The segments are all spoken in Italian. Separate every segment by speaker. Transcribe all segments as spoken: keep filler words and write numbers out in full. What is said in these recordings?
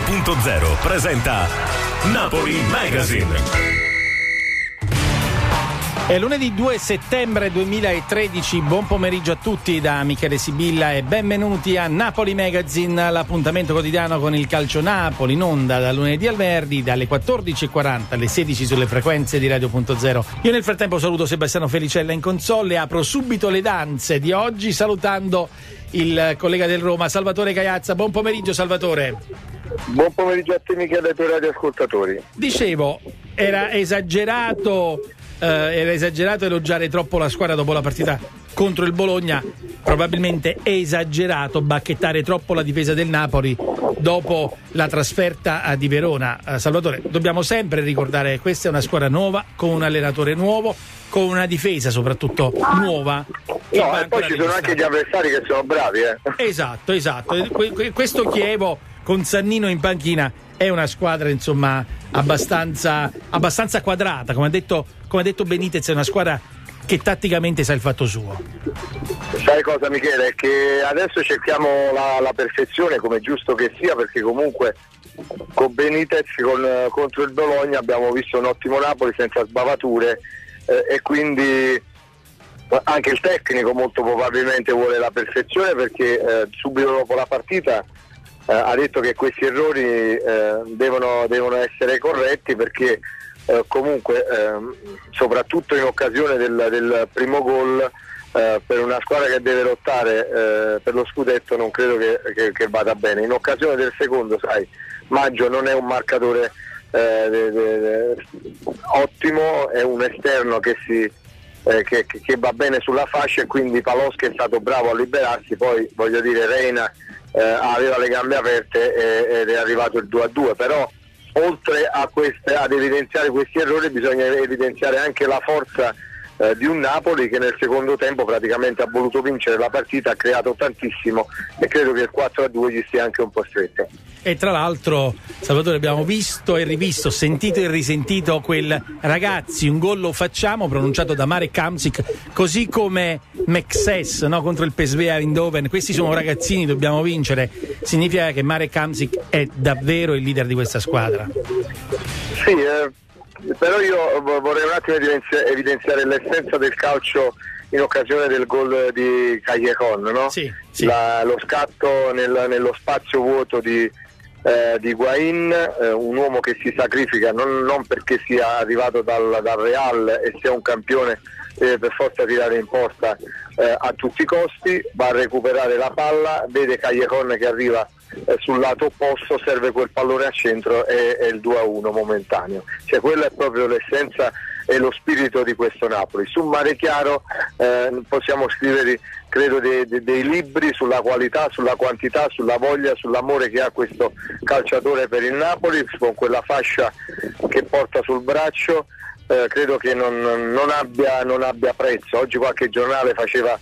Speaker 1: punto zero presenta Napoli Magazine.
Speaker 2: È lunedì due settembre duemilatredici, buon pomeriggio a tutti da Michele Sibilla e benvenuti a Napoli Magazine, l'appuntamento quotidiano con il calcio Napoli, in onda da lunedì al venerdì dalle quattordici e quaranta alle sedici sulle frequenze di Radio punto zero. Io nel frattempo saluto Sebastiano Felicella in console e apro subito le danze di oggi salutando il collega del Roma, Salvatore Caiazza. Buon pomeriggio Salvatore.
Speaker 3: Buon pomeriggio a te Michele e ai tuoi radioascoltatori.
Speaker 2: Dicevo, era esagerato Uh, era esagerato elogiare troppo la squadra dopo la partita contro il Bologna, probabilmente è esagerato bacchettare troppo la difesa del Napoli dopo la trasferta di Verona. uh, Salvatore, dobbiamo sempre ricordare che questa è una squadra nuova, con un allenatore nuovo, con una difesa soprattutto nuova.
Speaker 3: No, e poi ci sono anche gli avversari che sono bravi eh.
Speaker 2: Esatto, esatto. Questo Chievo con Sannino in panchina è una squadra insomma abbastanza, abbastanza quadrata, come ha detto, come ha detto Benitez, è una squadra che tatticamente sa il fatto suo.
Speaker 3: Sai cosa Michele? È che adesso cerchiamo la, la perfezione, come giusto che sia, perché comunque con Benitez con, contro il Bologna abbiamo visto un ottimo Napoli senza sbavature eh, e quindi anche il tecnico molto probabilmente vuole la perfezione, perché eh, subito dopo la partita Uh, ha detto che questi errori uh, devono, devono essere corretti, perché uh, comunque uh, soprattutto in occasione del, del primo gol uh, per una squadra che deve lottare uh, per lo scudetto non credo che, che, che vada bene. In occasione del secondo, sai, Maggio non è un marcatore uh, de, de, de, ottimo, è un esterno che si eh, che, che va bene sulla fascia, e quindi Paloschi è stato bravo a liberarsi. Poi voglio dire, Reina Eh, aveva le gambe aperte e, ed è arrivato il due a due, però oltre a queste, ad evidenziare questi errori bisogna evidenziare anche la forza eh, di un Napoli che nel secondo tempo praticamente ha voluto vincere la partita, ha creato tantissimo e credo che il quattro a due gli stia anche un po' stretto.
Speaker 2: E tra l'altro, Salvatore, abbiamo visto e rivisto, sentito e risentito quel ragazzi, un gol lo facciamo, pronunciato da Marek Hamsik, così come Mexes, no, contro il P S V Eindhoven. Questi sono ragazzini, dobbiamo vincere. Significa che Marek Hamsik è davvero il leader di questa squadra.
Speaker 3: Sì, eh, però io vorrei un attimo evidenziare l'essenza del calcio in occasione del gol di Callejon, no?
Speaker 2: Sì, sì.
Speaker 3: La, lo scatto nel, nello spazio vuoto di Eh, di Higuaín, eh, un uomo che si sacrifica non, non perché sia arrivato dal, dal Real e sia un campione, deve per forza tirare in porta eh, a tutti i costi, va a recuperare la palla, vede Callejon che arriva eh, sul lato opposto, serve quel pallone a centro e, e il due a uno momentaneo. Cioè quella è proprio l'essenza e lo spirito di questo Napoli. Su Mare Chiaro eh, possiamo scrivere credo dei, dei, dei libri sulla qualità, sulla quantità, sulla voglia, sull'amore che ha questo calciatore per il Napoli, con quella fascia che porta sul braccio. Eh, credo che non, non, abbia, non abbia prezzo. Oggi qualche giornale faceva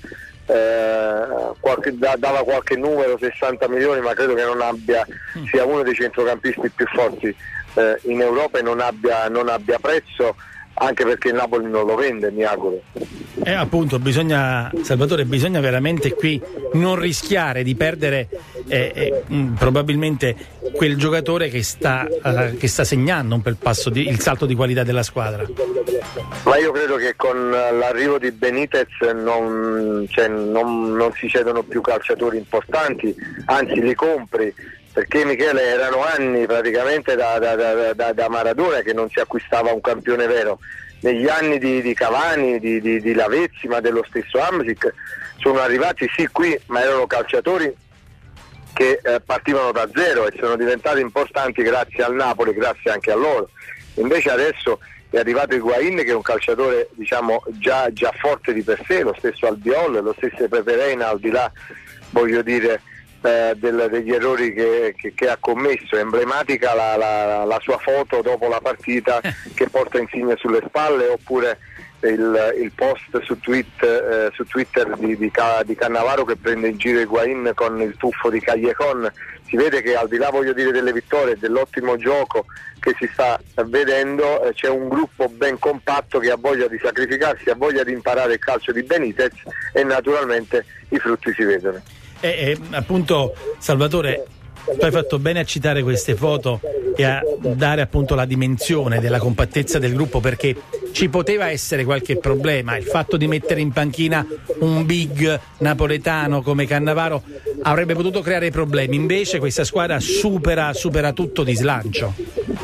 Speaker 3: eh, qualche, dava qualche numero, sessanta milioni, ma credo che non abbia, sia uno dei centrocampisti più forti eh, in Europa e non abbia, non abbia prezzo, anche perché il Napoli non lo vende, mi auguro.
Speaker 2: Eh, appunto, bisogna, Salvatore, bisogna veramente qui non rischiare di perdere eh, eh, mh, probabilmente quel giocatore che sta, uh, che sta segnando un po' il, passo di, il salto di qualità della squadra.
Speaker 3: Ma io credo che con l'arrivo di Benitez non, cioè, non, non si cedono più calciatori importanti, anzi li compri, perché Michele erano anni praticamente da, da, da, da Maradona che non si acquistava un campione vero. Negli anni di, di Cavani, di, di, di Lavezzi, ma dello stesso Hamsik, sono arrivati sì qui, ma erano calciatori che eh, partivano da zero e sono diventati importanti grazie al Napoli, grazie anche a loro. Invece adesso è arrivato Higuaín, che è un calciatore diciamo già, già forte di per sé, lo stesso Albiol, lo stesso Pepe Reina, al di là voglio dire eh, del, degli errori che, che, che ha commesso. È emblematica la, la, la sua foto dopo la partita che porta Insigne sulle spalle, oppure il, il post su, tweet, eh, su Twitter di, di, di Cannavaro che prende in giro Higuaín con il tuffo di Callejon. Si vede che al di là voglio dire delle vittorie e dell'ottimo gioco che si sta vedendo, eh, c'è un gruppo ben compatto che ha voglia di sacrificarsi, ha voglia di imparare il calcio di Benitez, e naturalmente i frutti si vedono.
Speaker 2: E, e appunto, Salvatore, tu hai fatto bene a citare queste foto e a dare appunto la dimensione della compattezza del gruppo, perché ci poteva essere qualche problema. Il fatto di mettere in panchina un big napoletano come Cannavaro avrebbe potuto creare problemi, invece questa squadra supera, supera tutto di slancio.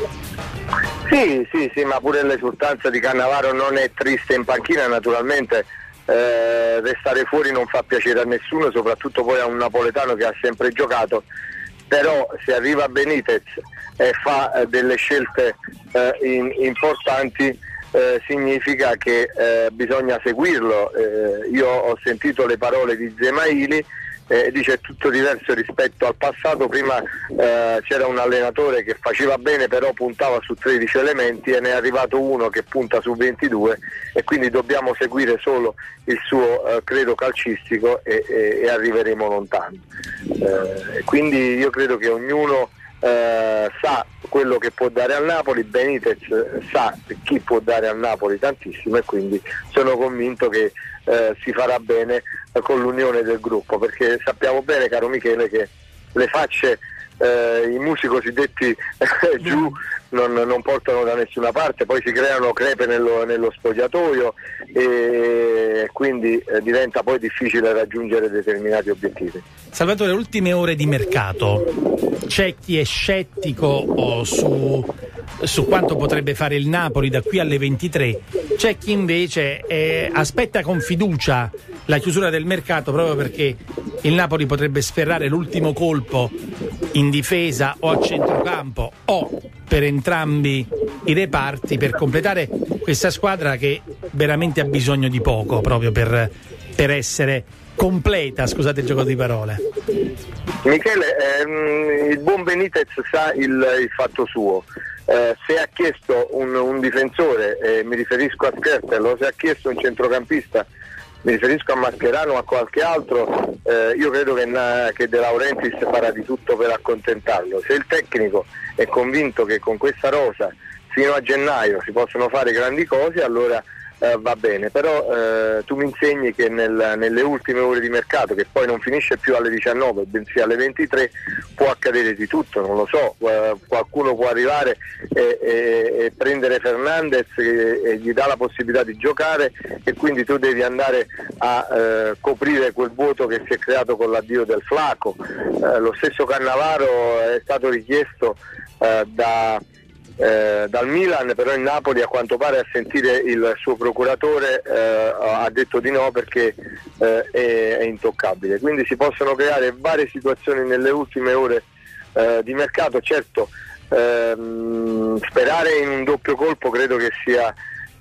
Speaker 3: Sì, sì, sì, ma pure l'esultanza di Cannavaro non è triste in panchina, naturalmente. Eh, restare fuori non fa piacere a nessuno, soprattutto poi a un napoletano che ha sempre giocato, però se arriva Benitez e fa eh, delle scelte eh, in, importanti, eh, significa che eh, bisogna seguirlo. Eh, io ho sentito le parole di Zemaili, eh, dice è tutto diverso rispetto al passato. Prima eh, c'era un allenatore che faceva bene però puntava su tredici elementi e ne è arrivato uno che punta su ventidue, e quindi dobbiamo seguire solo il suo eh, credo calcistico e, e, e arriveremo lontano. Eh, quindi io credo che ognuno eh, sa quello che può dare al Napoli, Benitez sa chi può dare al Napoli tantissimo, e quindi sono convinto che eh, si farà bene eh, con l'unione del gruppo, perché sappiamo bene, caro Michele, che le facce, eh, i musi cosiddetti eh, giù non, non portano da nessuna parte, poi si creano crepe nello, nello spogliatoio e quindi eh, diventa poi difficile raggiungere determinati obiettivi.
Speaker 2: Salvatore, ultime ore di mercato, c'è chi è scettico oh, su, su quanto potrebbe fare il Napoli da qui alle ventitré, c'è chi invece eh, aspetta con fiducia la chiusura del mercato, proprio perché il Napoli potrebbe sferrare l'ultimo colpo in difesa o a centrocampo o per entrambi i reparti per completare questa squadra che veramente ha bisogno di poco proprio per, per essere completa, scusate il gioco di parole.
Speaker 3: Michele, ehm, il buon Benitez sa il, il fatto suo. Eh, se ha chiesto un, un difensore, eh, mi riferisco a Skrtel, se ha chiesto un centrocampista, mi riferisco a Mascherano o a qualche altro, eh, io credo che, che De Laurentiis farà di tutto per accontentarlo. Se il tecnico è convinto che con questa rosa fino a gennaio si possono fare grandi cose, allora eh, va bene, però eh, tu mi insegni che nel, nelle ultime ore di mercato, che poi non finisce più alle diciannove bensì alle ventitré, può accadere di tutto, non lo so, eh, qualcuno può arrivare e, e, e prendere Fernandez e, e gli dà la possibilità di giocare, e quindi tu devi andare a eh, coprire quel vuoto che si è creato con l'addio del Flaco. Eh, lo stesso Cannavaro è stato richiesto eh, da Eh, dal Milan, però il Napoli a quanto pare, a sentire il suo procuratore, eh, ha detto di no perché eh, è, è intoccabile. Quindi si possono creare varie situazioni nelle ultime ore eh, di mercato. Certo, ehm, sperare in un doppio colpo credo che sia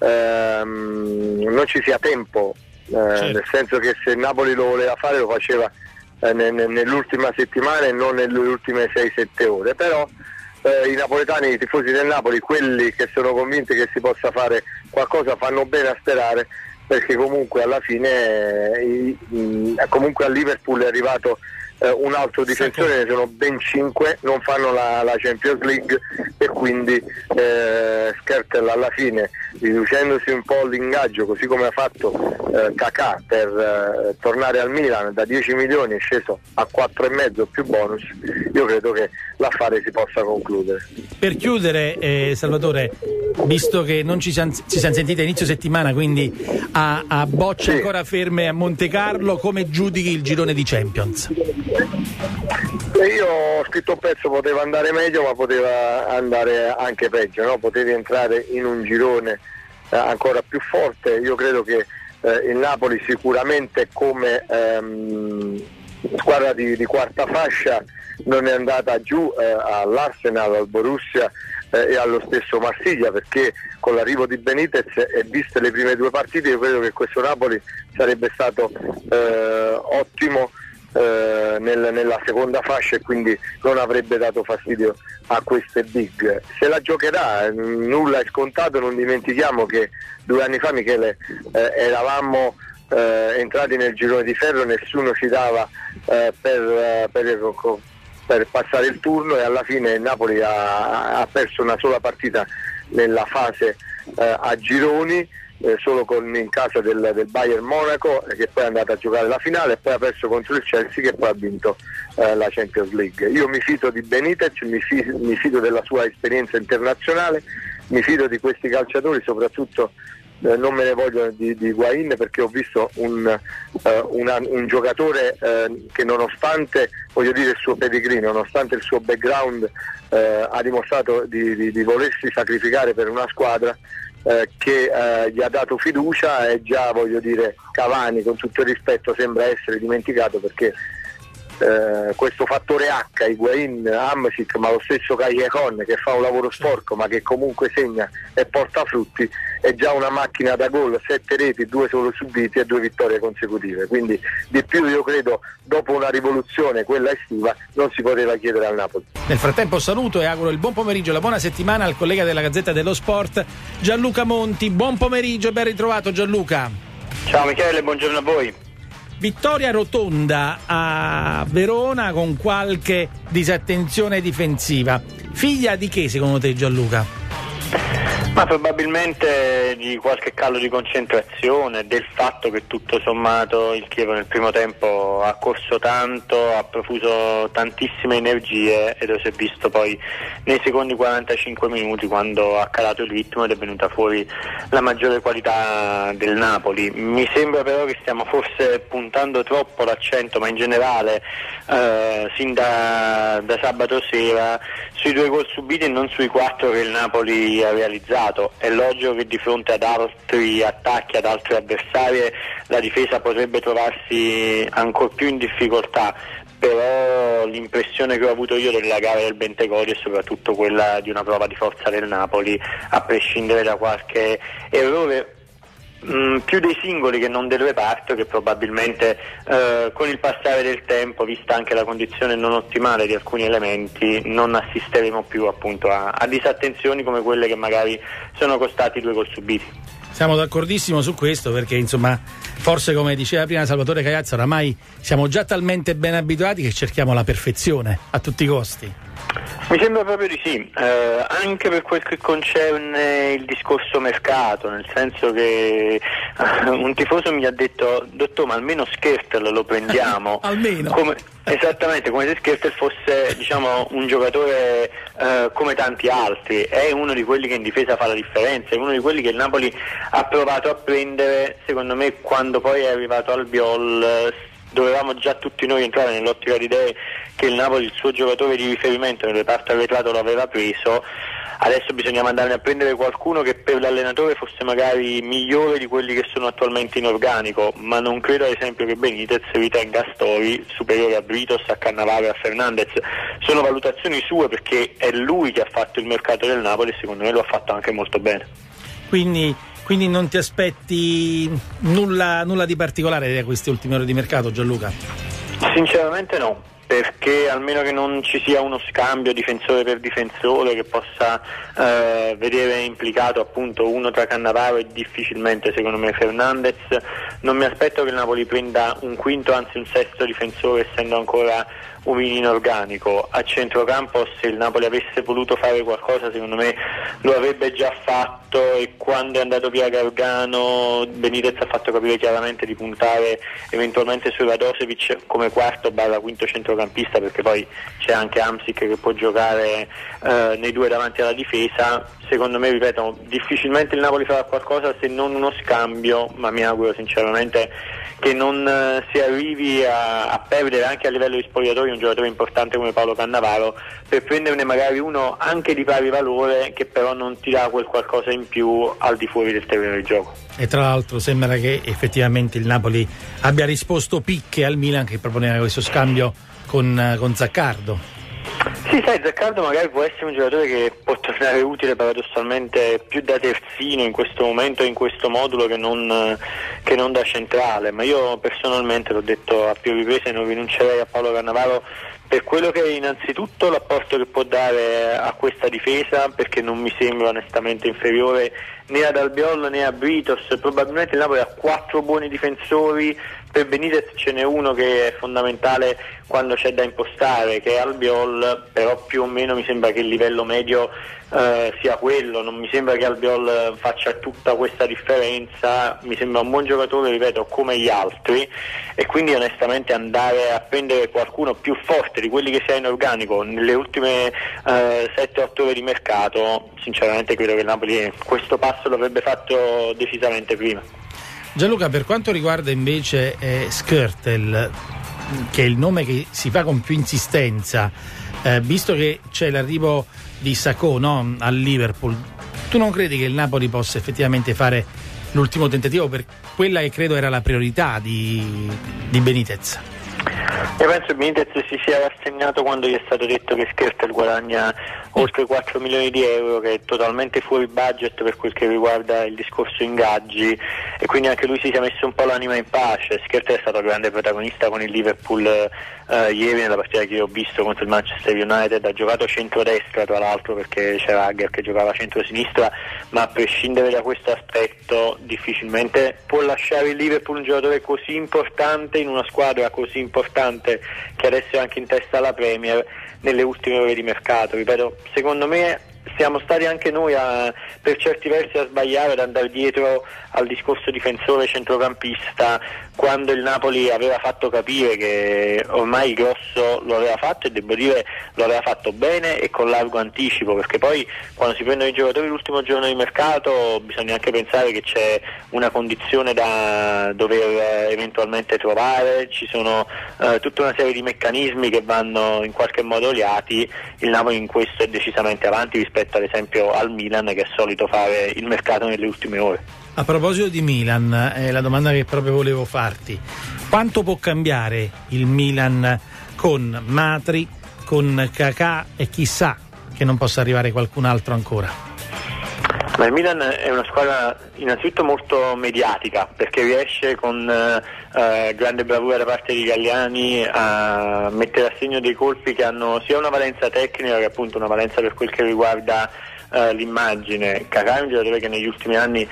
Speaker 3: ehm, non ci sia tempo, eh, certo. Nel senso che se il Napoli lo voleva fare lo faceva eh, nell'ultima settimana e non nelle ultime sei sette ore, però Eh, i napoletani, i tifosi del Napoli, quelli che sono convinti che si possa fare qualcosa, fanno bene a sperare, perché comunque alla fine eh, eh, comunque a Liverpool è arrivato eh, un altro difensore, ne sono ben cinque, non fanno la, la Champions League, e quindi eh, Skrtel alla fine, riducendosi un po' l'ingaggio, così come ha fatto eh, Kakà per eh, tornare al Milan, da dieci milioni è sceso a quattro e mezzo più bonus, io credo che l'affare si possa concludere.
Speaker 2: Per chiudere, eh, Salvatore, visto che non ci siamo, ci siamo sentiti a inizio settimana, quindi a, a bocce sì. ancora ferme a Monte Carlo, come giudichi il girone di Champions?
Speaker 3: Io ho scritto un pezzo, poteva andare meglio ma poteva andare anche peggio, no? Potevi entrare in un girone eh, ancora più forte. Io credo che eh, il Napoli sicuramente come ehm, squadra di, di quarta fascia non è andata giù eh, all'Arsenal, al Borussia eh, e allo stesso Marsiglia, perché con l'arrivo di Benitez e viste le prime due partite io credo che questo Napoli sarebbe stato eh, ottimo eh, nel, nella seconda fascia, e quindi non avrebbe dato fastidio a queste big. Se la giocherà, nulla è scontato, non dimentichiamo che due anni fa, Michele, eh, eravamo eh, entrati nel girone di ferro, nessuno ci dava eh, per, eh, per, per passare il turno, e alla fine il Napoli ha, ha perso una sola partita nella fase eh, a gironi, eh, solo con, in casa del, del Bayern Monaco, eh, che poi è andata a giocare la finale, e poi ha perso contro il Chelsea, che poi ha vinto eh, la Champions League. Io mi fido di Benitez, mi fido, mi fido della sua esperienza internazionale, mi fido di questi calciatori, soprattutto eh, non me ne voglio di, di Higuaín, perché ho visto un, eh, una, un giocatore eh, che, nonostante, voglio dire, il suo pedigree, nonostante il suo background, eh, ha dimostrato di, di, di volersi sacrificare per una squadra eh, che eh, gli ha dato fiducia, e già, voglio dire, Cavani, con tutto il rispetto, sembra essere dimenticato, perché Eh, questo fattore H, Higuaín, Hamsik, ma lo stesso Callejon, che fa un lavoro sporco ma che comunque segna e porta frutti, è già una macchina da gol, sette reti, due solo subiti e due vittorie consecutive, quindi di più io credo, dopo una rivoluzione, quella estiva, non si poteva chiedere al Napoli.
Speaker 2: Nel frattempo saluto e auguro il buon pomeriggio e la buona settimana al collega della Gazzetta dello Sport, Gianluca Monti. Buon pomeriggio e ben ritrovato, Gianluca.
Speaker 4: Ciao Michele, buongiorno a voi.
Speaker 2: Vittoria rotonda a Verona con qualche disattenzione difensiva. Figlia di che, secondo te, Gianluca?
Speaker 4: Ma probabilmente di qualche calo di concentrazione, del fatto che tutto sommato il Chievo nel primo tempo ha corso tanto, ha profuso tantissime energie, e lo si è visto poi nei secondi quarantacinque minuti, quando ha calato il ritmo ed è venuta fuori la maggiore qualità del Napoli. Mi sembra però che stiamo forse puntando troppo l'accento, ma in generale eh, sin da, da sabato sera, sui due gol subiti e non sui quattro che il Napoli ha realizzato. È logico che di fronte ad altri attacchi, ad altre avversarie, la difesa potrebbe trovarsi ancor più in difficoltà, però l'impressione che ho avuto io della gara del Bentegodi è soprattutto quella di una prova di forza del Napoli, a prescindere da qualche errore Mm, più dei singoli che non del reparto, che probabilmente eh, con il passare del tempo, vista anche la condizione non ottimale di alcuni elementi, non assisteremo più appunto a, a disattenzioni come quelle che magari sono costati due gol subiti.
Speaker 2: Siamo d'accordissimo su questo, perché insomma forse, come diceva prima Salvatore Caiazza, oramai siamo già talmente ben abituati che cerchiamo la perfezione a tutti i costi.
Speaker 4: Mi sembra proprio di sì, eh, anche per quel che concerne il discorso mercato, nel senso che eh, un tifoso mi ha detto: dottor, ma almeno Skrtel lo prendiamo.
Speaker 2: Almeno.
Speaker 4: Come, esattamente, come se Skrtel fosse, diciamo, un giocatore eh, come tanti altri. È uno di quelli che in difesa fa la differenza, è uno di quelli che il Napoli ha provato a prendere, secondo me, quando poi è arrivato Albiol. Dovevamo già tutti noi entrare nell'ottica di idee che il Napoli il suo giocatore di riferimento nel reparto arretrato lo aveva preso. Adesso bisognava andare a prendere qualcuno che per l'allenatore fosse magari migliore di quelli che sono attualmente in organico, ma non credo ad esempio che Benitez ritenga Astori superiore a Britos, a Cannavaro e a Fernandez. Sono valutazioni sue, perché è lui che ha fatto il mercato del Napoli e secondo me lo ha fatto anche molto bene.
Speaker 2: Quindi Quindi non ti aspetti nulla, nulla di particolare da queste ultime ore di mercato, Gianluca?
Speaker 4: Sinceramente no, perché almeno che non ci sia uno scambio difensore per difensore che possa eh, vedere implicato appunto uno tra Cannavaro e difficilmente secondo me Fernandez, non mi aspetto che il Napoli prenda un quinto, anzi un sesto difensore, essendo ancora Umini in organico. A centrocampo, se il Napoli avesse voluto fare qualcosa, secondo me lo avrebbe già fatto, e quando è andato via Gargano Benitez ha fatto capire chiaramente di puntare eventualmente su Radosevic come quarto barra quinto centrocampista, perché poi c'è anche Hamsik che può giocare eh, nei due davanti alla difesa. Secondo me, ripeto, difficilmente il Napoli farà qualcosa se non uno scambio, ma mi auguro sinceramente che non eh, si arrivi a, a perdere anche a livello di spogliatori un giocatore importante come Paolo Cannavaro, per prenderne magari uno anche di pari valore, che però non ti dà quel qualcosa in più al di fuori del terreno di gioco.
Speaker 2: E tra l'altro sembra che effettivamente il Napoli abbia risposto picche al Milan, che proponeva questo scambio con, con Zaccardo.
Speaker 4: Sì, sai, Zaccardo magari può essere un giocatore che può tornare utile paradossalmente più da terzino in questo momento, in questo modulo, che non, che non da centrale, ma io personalmente l'ho detto a più riprese, non rinuncerei a Paolo Cannavaro per quello che è innanzitutto l'apporto che può dare a questa difesa, perché non mi sembra onestamente inferiore né ad Albiol né a Britos. Probabilmente il Napoli ha quattro buoni difensori, per Benitez ce n'è uno che è fondamentale quando c'è da impostare, che è Albiol, però più o meno mi sembra che il livello medio eh, sia quello, non mi sembra che Albiol faccia tutta questa differenza, mi sembra un buon giocatore, ripeto, come gli altri, e quindi onestamente andare a prendere qualcuno più forte di quelli che si ha in organico nelle ultime eh, sette otto ore di mercato, sinceramente credo che il Napoli questo passo l'avrebbe fatto decisamente prima.
Speaker 2: Gianluca, per quanto riguarda invece eh, Skrtel, che è il nome che si fa con più insistenza, eh, visto che c'è l'arrivo di Sakho, no, al Liverpool, tu non credi che il Napoli possa effettivamente fare l'ultimo tentativo per quella che credo era la priorità di, di Benitez?
Speaker 4: Io penso che Benitez si sia rassegnato quando gli è stato detto che Skrtel guadagna oltre quattro milioni di euro, che è totalmente fuori budget per quel che riguarda il discorso ingaggi, e quindi anche lui si sia messo un po' l'anima in pace. Skrtel è stato il grande protagonista con il Liverpool eh, ieri nella partita che ho visto contro il Manchester United, ha giocato centrodestra tra l'altro perché c'era Agger che giocava centrosinistra, ma a prescindere da questo aspetto difficilmente può lasciare il Liverpool un giocatore così importante in una squadra così importante che adesso è anche in testa alla Premier nelle ultime ore di mercato. Ripeto, secondo me siamo stati anche noi a, per certi versi a sbagliare, ad andare dietro al discorso difensore centrocampista, quando il Napoli aveva fatto capire che ormai il grosso lo aveva fatto, e devo dire lo aveva fatto bene e con largo anticipo, perché poi quando si prendono i giocatori l'ultimo giorno di mercato bisogna anche pensare che c'è una condizione da dover eventualmente trovare, ci sono eh, tutta una serie di meccanismi che vanno in qualche modo oliati. Il Napoli in questo è decisamente avanti rispetto ad esempio al Milan, che è solito fare il mercato nelle ultime ore.
Speaker 2: A proposito di Milan, è la domanda che proprio volevo farti: quanto può cambiare il Milan con Matri, con Kakà, e chissà che non possa arrivare qualcun altro ancora?
Speaker 4: Ma il Milan è una squadra innanzitutto molto mediatica, perché riesce con eh, grande bravura da parte di Galliani a mettere a segno dei colpi che hanno sia una valenza tecnica che appunto una valenza per quel che riguarda Uh, l'immagine. Kakà è un giocatore che negli ultimi anni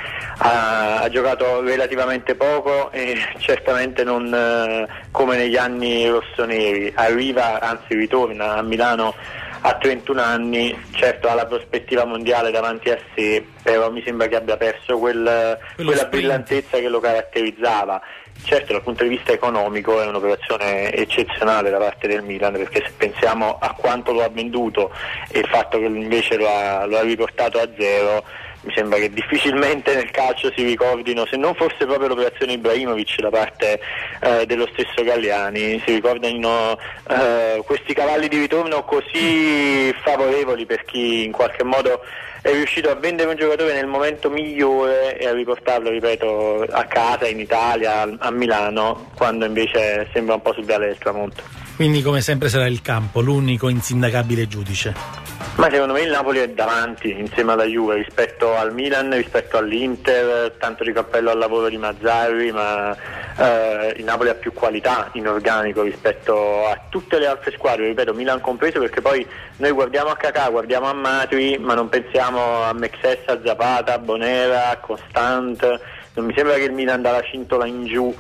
Speaker 4: ha, ha giocato relativamente poco e certamente non uh, come negli anni rossoneri. Arriva, anzi ritorna a Milano a trentuno anni, certo ha la prospettiva mondiale davanti a sé, però mi sembra che abbia perso quel, quella brillantezza che lo caratterizzava. Certo, dal punto di vista economico è un'operazione eccezionale da parte del Milan, perché se pensiamo a quanto lo ha venduto e il fatto che invece lo ha, lo ha riportato a zero, mi sembra che difficilmente nel calcio si ricordino, se non fosse proprio l'operazione Ibrahimovic da parte eh, dello stesso Galliani, si ricordano eh, questi cavalli di ritorno così favorevoli per chi in qualche modo è riuscito a vendere un giocatore nel momento migliore e a riportarlo, ripeto, a casa in Italia, a Milano, quando invece sembra un po' sul viale del tramonto.
Speaker 2: Quindi come sempre sarà il campo l'unico insindacabile giudice?
Speaker 4: Ma secondo me il Napoli è davanti insieme alla Juve rispetto al Milan, rispetto all'Inter, tanto di cappello al lavoro di Mazzarri, ma eh, il Napoli ha più qualità in organico rispetto a tutte le altre squadre, ripeto, Milan compreso, perché poi noi guardiamo a Kakà, guardiamo a Matri, ma non pensiamo a Mexes, a Zapata, a Bonera, a Constant. Non mi sembra che il Milan dalla cintola in giù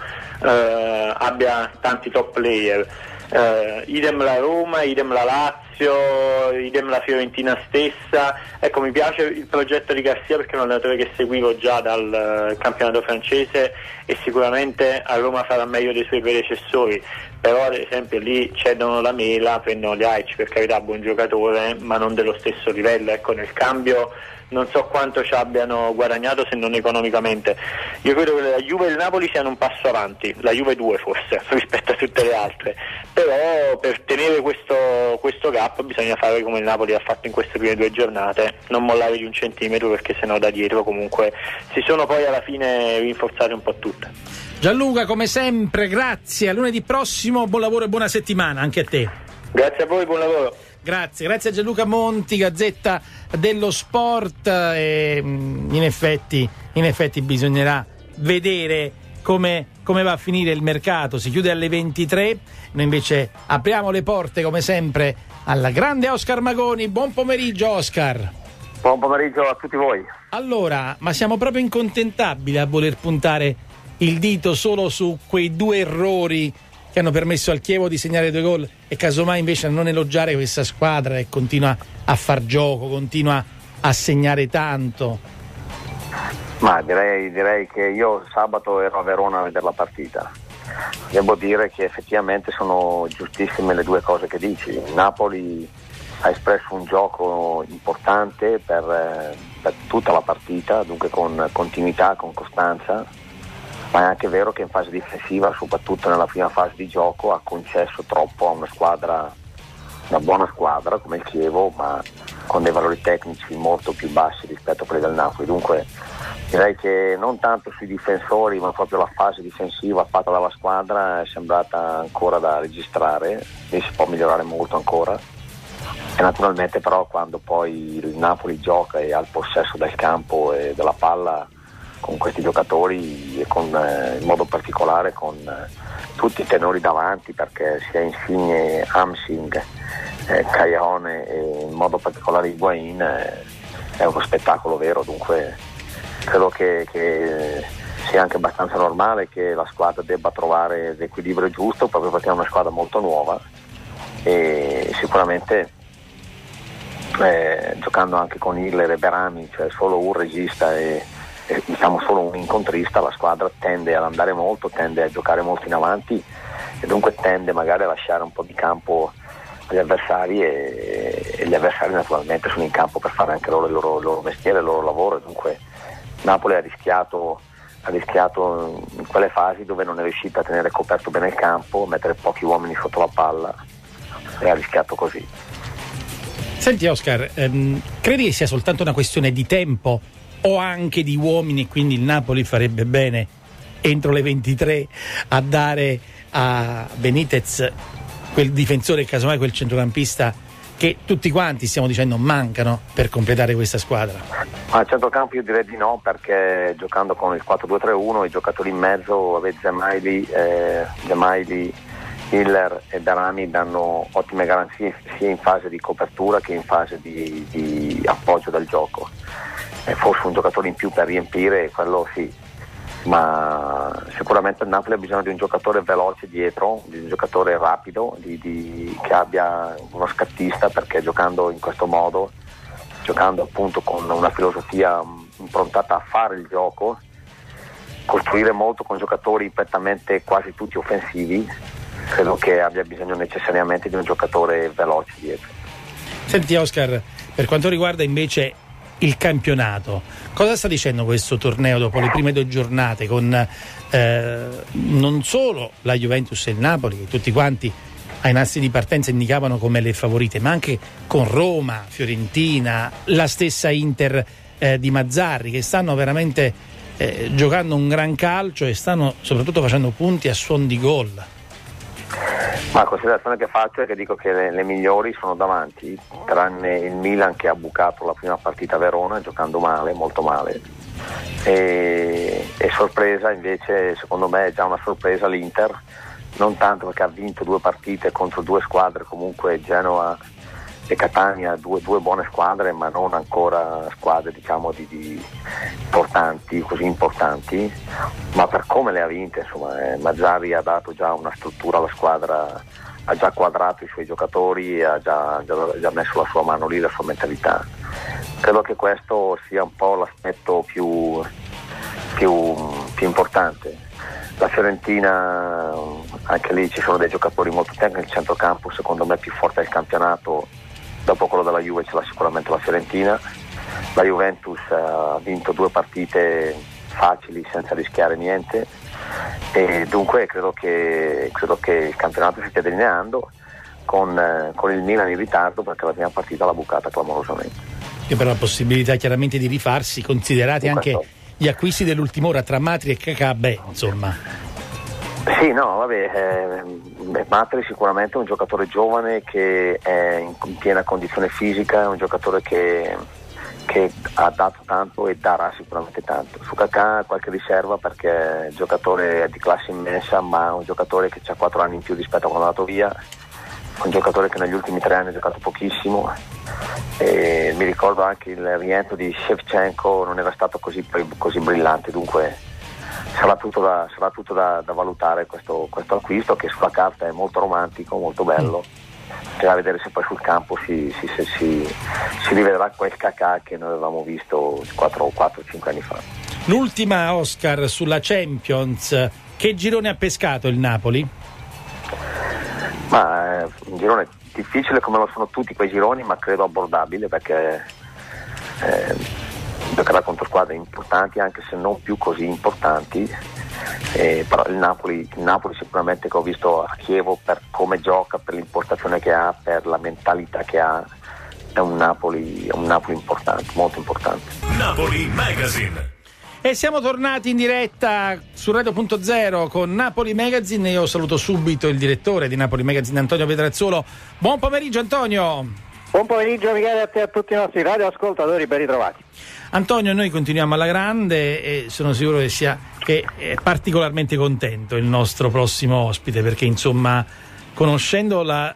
Speaker 4: eh, abbia tanti top player. Uh, idem la Roma, idem la Lazio, idem la Fiorentina stessa. Ecco, mi piace il progetto di Garcia perché è un allenatore che seguivo già dal uh, campionato francese e sicuramente a Roma farà meglio dei suoi predecessori, però ad esempio lì cedono la Mela, prendono gli Aici, per carità buon giocatore ma non dello stesso livello. Ecco, nel cambio non so quanto ci abbiano guadagnato se non economicamente. Io credo che la Juve e il Napoli siano un passo avanti, la Juve due forse rispetto a tutte le altre, però per tenere questo, questo gap bisogna fare come il Napoli ha fatto in queste prime due giornate, non mollare di un centimetro, perché sennò da dietro comunque si sono poi alla fine rinforzate un po' tutte.
Speaker 2: Gianluca, come sempre grazie, a lunedì prossimo, buon lavoro e buona settimana anche a te.
Speaker 4: Grazie a voi, buon lavoro.
Speaker 2: Grazie, grazie a Gianluca Monti, Gazzetta dello Sport. E in effetti, in effetti bisognerà vedere come, come va a finire il mercato. Si chiude alle ventitré, noi invece apriamo le porte come sempre alla grande Oscar Magoni. Buon pomeriggio Oscar.
Speaker 3: Buon pomeriggio a tutti voi.
Speaker 2: Allora, ma siamo proprio incontentabili a voler puntare il dito solo su quei due errori che hanno permesso al Chievo di segnare due gol e casomai invece a non elogiare questa squadra che continua a far gioco, continua a segnare tanto?
Speaker 5: Ma direi, direi che io sabato ero a Verona a vedere la partita. Devo dire che effettivamente sono giustissime le due cose che dici. Il Napoli ha espresso un gioco importante per, per tutta la partita, dunque con continuità, con costanza, ma è anche vero che in fase difensiva, soprattutto nella prima fase di gioco, ha concesso troppo a una squadra, una buona squadra come il Chievo, ma con dei valori tecnici molto più bassi rispetto a quelli del Napoli. Dunque direi che non tanto sui difensori, ma proprio la fase difensiva fatta dalla squadra è sembrata ancora da registrare e si può migliorare molto ancora. E naturalmente però quando poi il Napoli gioca e ha il possesso del campo e della palla con questi giocatori e con, eh, in modo particolare con eh, tutti i tenori davanti, perché sia Insigne, Hamsing, eh, Caione e in modo particolare Higuain, eh, è uno spettacolo vero. Dunque credo che, che sia anche abbastanza normale che la squadra debba trovare l'equilibrio giusto, proprio perché è una squadra molto nuova e sicuramente eh, giocando anche con Hiller e Berami, cioè solo un regista e, e diciamo solo un incontrista, la squadra tende ad andare molto, tende a giocare molto in avanti e dunque tende magari a lasciare un po' di campo agli avversari e, e gli avversari naturalmente sono in campo per fare anche loro il loro, il loro mestiere, il loro lavoro, e dunque Napoli ha rischiato, ha rischiato in quelle fasi dove non è riuscita a tenere coperto bene il campo, mettere pochi uomini sotto la palla e ha rischiato così.
Speaker 2: Senti Oscar, ehm, credi che sia soltanto una questione di tempo o anche di uomini, e quindi il Napoli farebbe bene entro le ventitré a dare a Benitez quel difensore e casomai quel centrocampista che tutti quanti stiamo dicendo mancano per completare questa squadra?
Speaker 5: Al centrocampo io direi di no, perché giocando con il quattro due tre uno i giocatori in mezzo, avete Zemaili, eh, Zemaili, Hiller e Berami danno ottime garanzie sia in fase di copertura che in fase di, di appoggio del gioco. Eh, forse un giocatore in più per riempire, quello sì, ma sicuramente il Napoli ha bisogno di un giocatore veloce dietro, di un giocatore rapido, di, di, che abbia uno scattista, perché giocando in questo modo, giocando appunto con una filosofia improntata a fare il gioco, costruire molto con giocatori prettamente quasi tutti offensivi, credo che abbia bisogno necessariamente di un giocatore veloce dietro.
Speaker 2: Senti Oscar, per quanto riguarda invece il campionato, cosa sta dicendo questo torneo dopo le prime due giornate con eh, non solo la Juventus e il Napoli, che tutti quanti ai nastri di partenza indicavano come le favorite, ma anche con Roma, Fiorentina, la stessa Inter eh, di Mazzarri, che stanno veramente eh, giocando un gran calcio e stanno soprattutto facendo punti a suon di gol?
Speaker 5: Ma la considerazione che faccio è che dico che le, le migliori sono davanti, tranne il Milan che ha bucato la prima partita a Verona giocando male, molto male, e, e sorpresa invece, secondo me è già una sorpresa l'Inter, non tanto perché ha vinto due partite contro due squadre, comunque Genoa e Catania, due, due buone squadre, ma non ancora squadre diciamo di, di importanti, così importanti, ma per come le ha vinte, insomma, eh, Mazzarri ha dato già una struttura alla squadra, ha già quadrato i suoi giocatori, ha già, già, già messo la sua mano lì, la sua mentalità. Credo che questo sia un po' l'aspetto più, più, più importante. La Fiorentina, anche lì ci sono dei giocatori molto tecnici, il centrocampo secondo me più forte del campionato, dopo quello della Juve ce l'ha sicuramente la Fiorentina. La Juventus ha vinto due partite facili senza rischiare niente e dunque credo che, credo che il campionato si stia delineando con, eh, con il Milan in ritardo, perché la prima partita l'ha bucata clamorosamente.
Speaker 2: E per la possibilità chiaramente di rifarsi, considerati anche gli acquisti dell'ultima ora tra Matri e Kakà, beh, insomma.
Speaker 5: Sì, no, vabbè, eh, Matri sicuramente è un giocatore giovane che è in, in piena condizione fisica, è un giocatore che, che ha dato tanto e darà sicuramente tanto. Su Kakà qualche riserva perché è un giocatore di classe immensa, ma è un giocatore che ha quattro anni in più rispetto a quando è andato via, un giocatore che negli ultimi tre anni ha giocato pochissimo. E mi ricordo anche il rientro di Shevchenko non era stato così, così brillante, dunque sarà tutto da, sarà tutto da, da valutare questo, questo acquisto, che sulla carta è molto romantico, molto bello, bisogna vedere se poi sul campo si, si, si, si, si rivelerà quel cacà che noi avevamo visto quattro cinque anni fa.
Speaker 2: L'ultima, Oscar, sulla Champions, che girone ha pescato il Napoli?
Speaker 5: Ma è un girone difficile come lo sono tutti quei gironi, ma credo abbordabile, perché eh, giocherà contro squadre importanti, anche se non più così importanti. Eh, però il Napoli, il Napoli sicuramente, che ho visto a Chievo, per come gioca, per l'impostazione che ha, per la mentalità che ha, è un Napoli, è un Napoli importante, molto importante.
Speaker 1: Napoli Magazine.
Speaker 2: E siamo tornati in diretta su Radio Punto Zero con Napoli Magazine. Io saluto subito il direttore di Napoli Magazine, Antonio Pedrazzolo. Buon pomeriggio, Antonio.
Speaker 6: Buon pomeriggio, Michele, a te e a tutti i nostri radioascoltatori, ben ritrovati.
Speaker 2: Antonio, noi continuiamo alla grande e sono sicuro che sia che è particolarmente contento il nostro prossimo ospite, perché insomma, conoscendo la,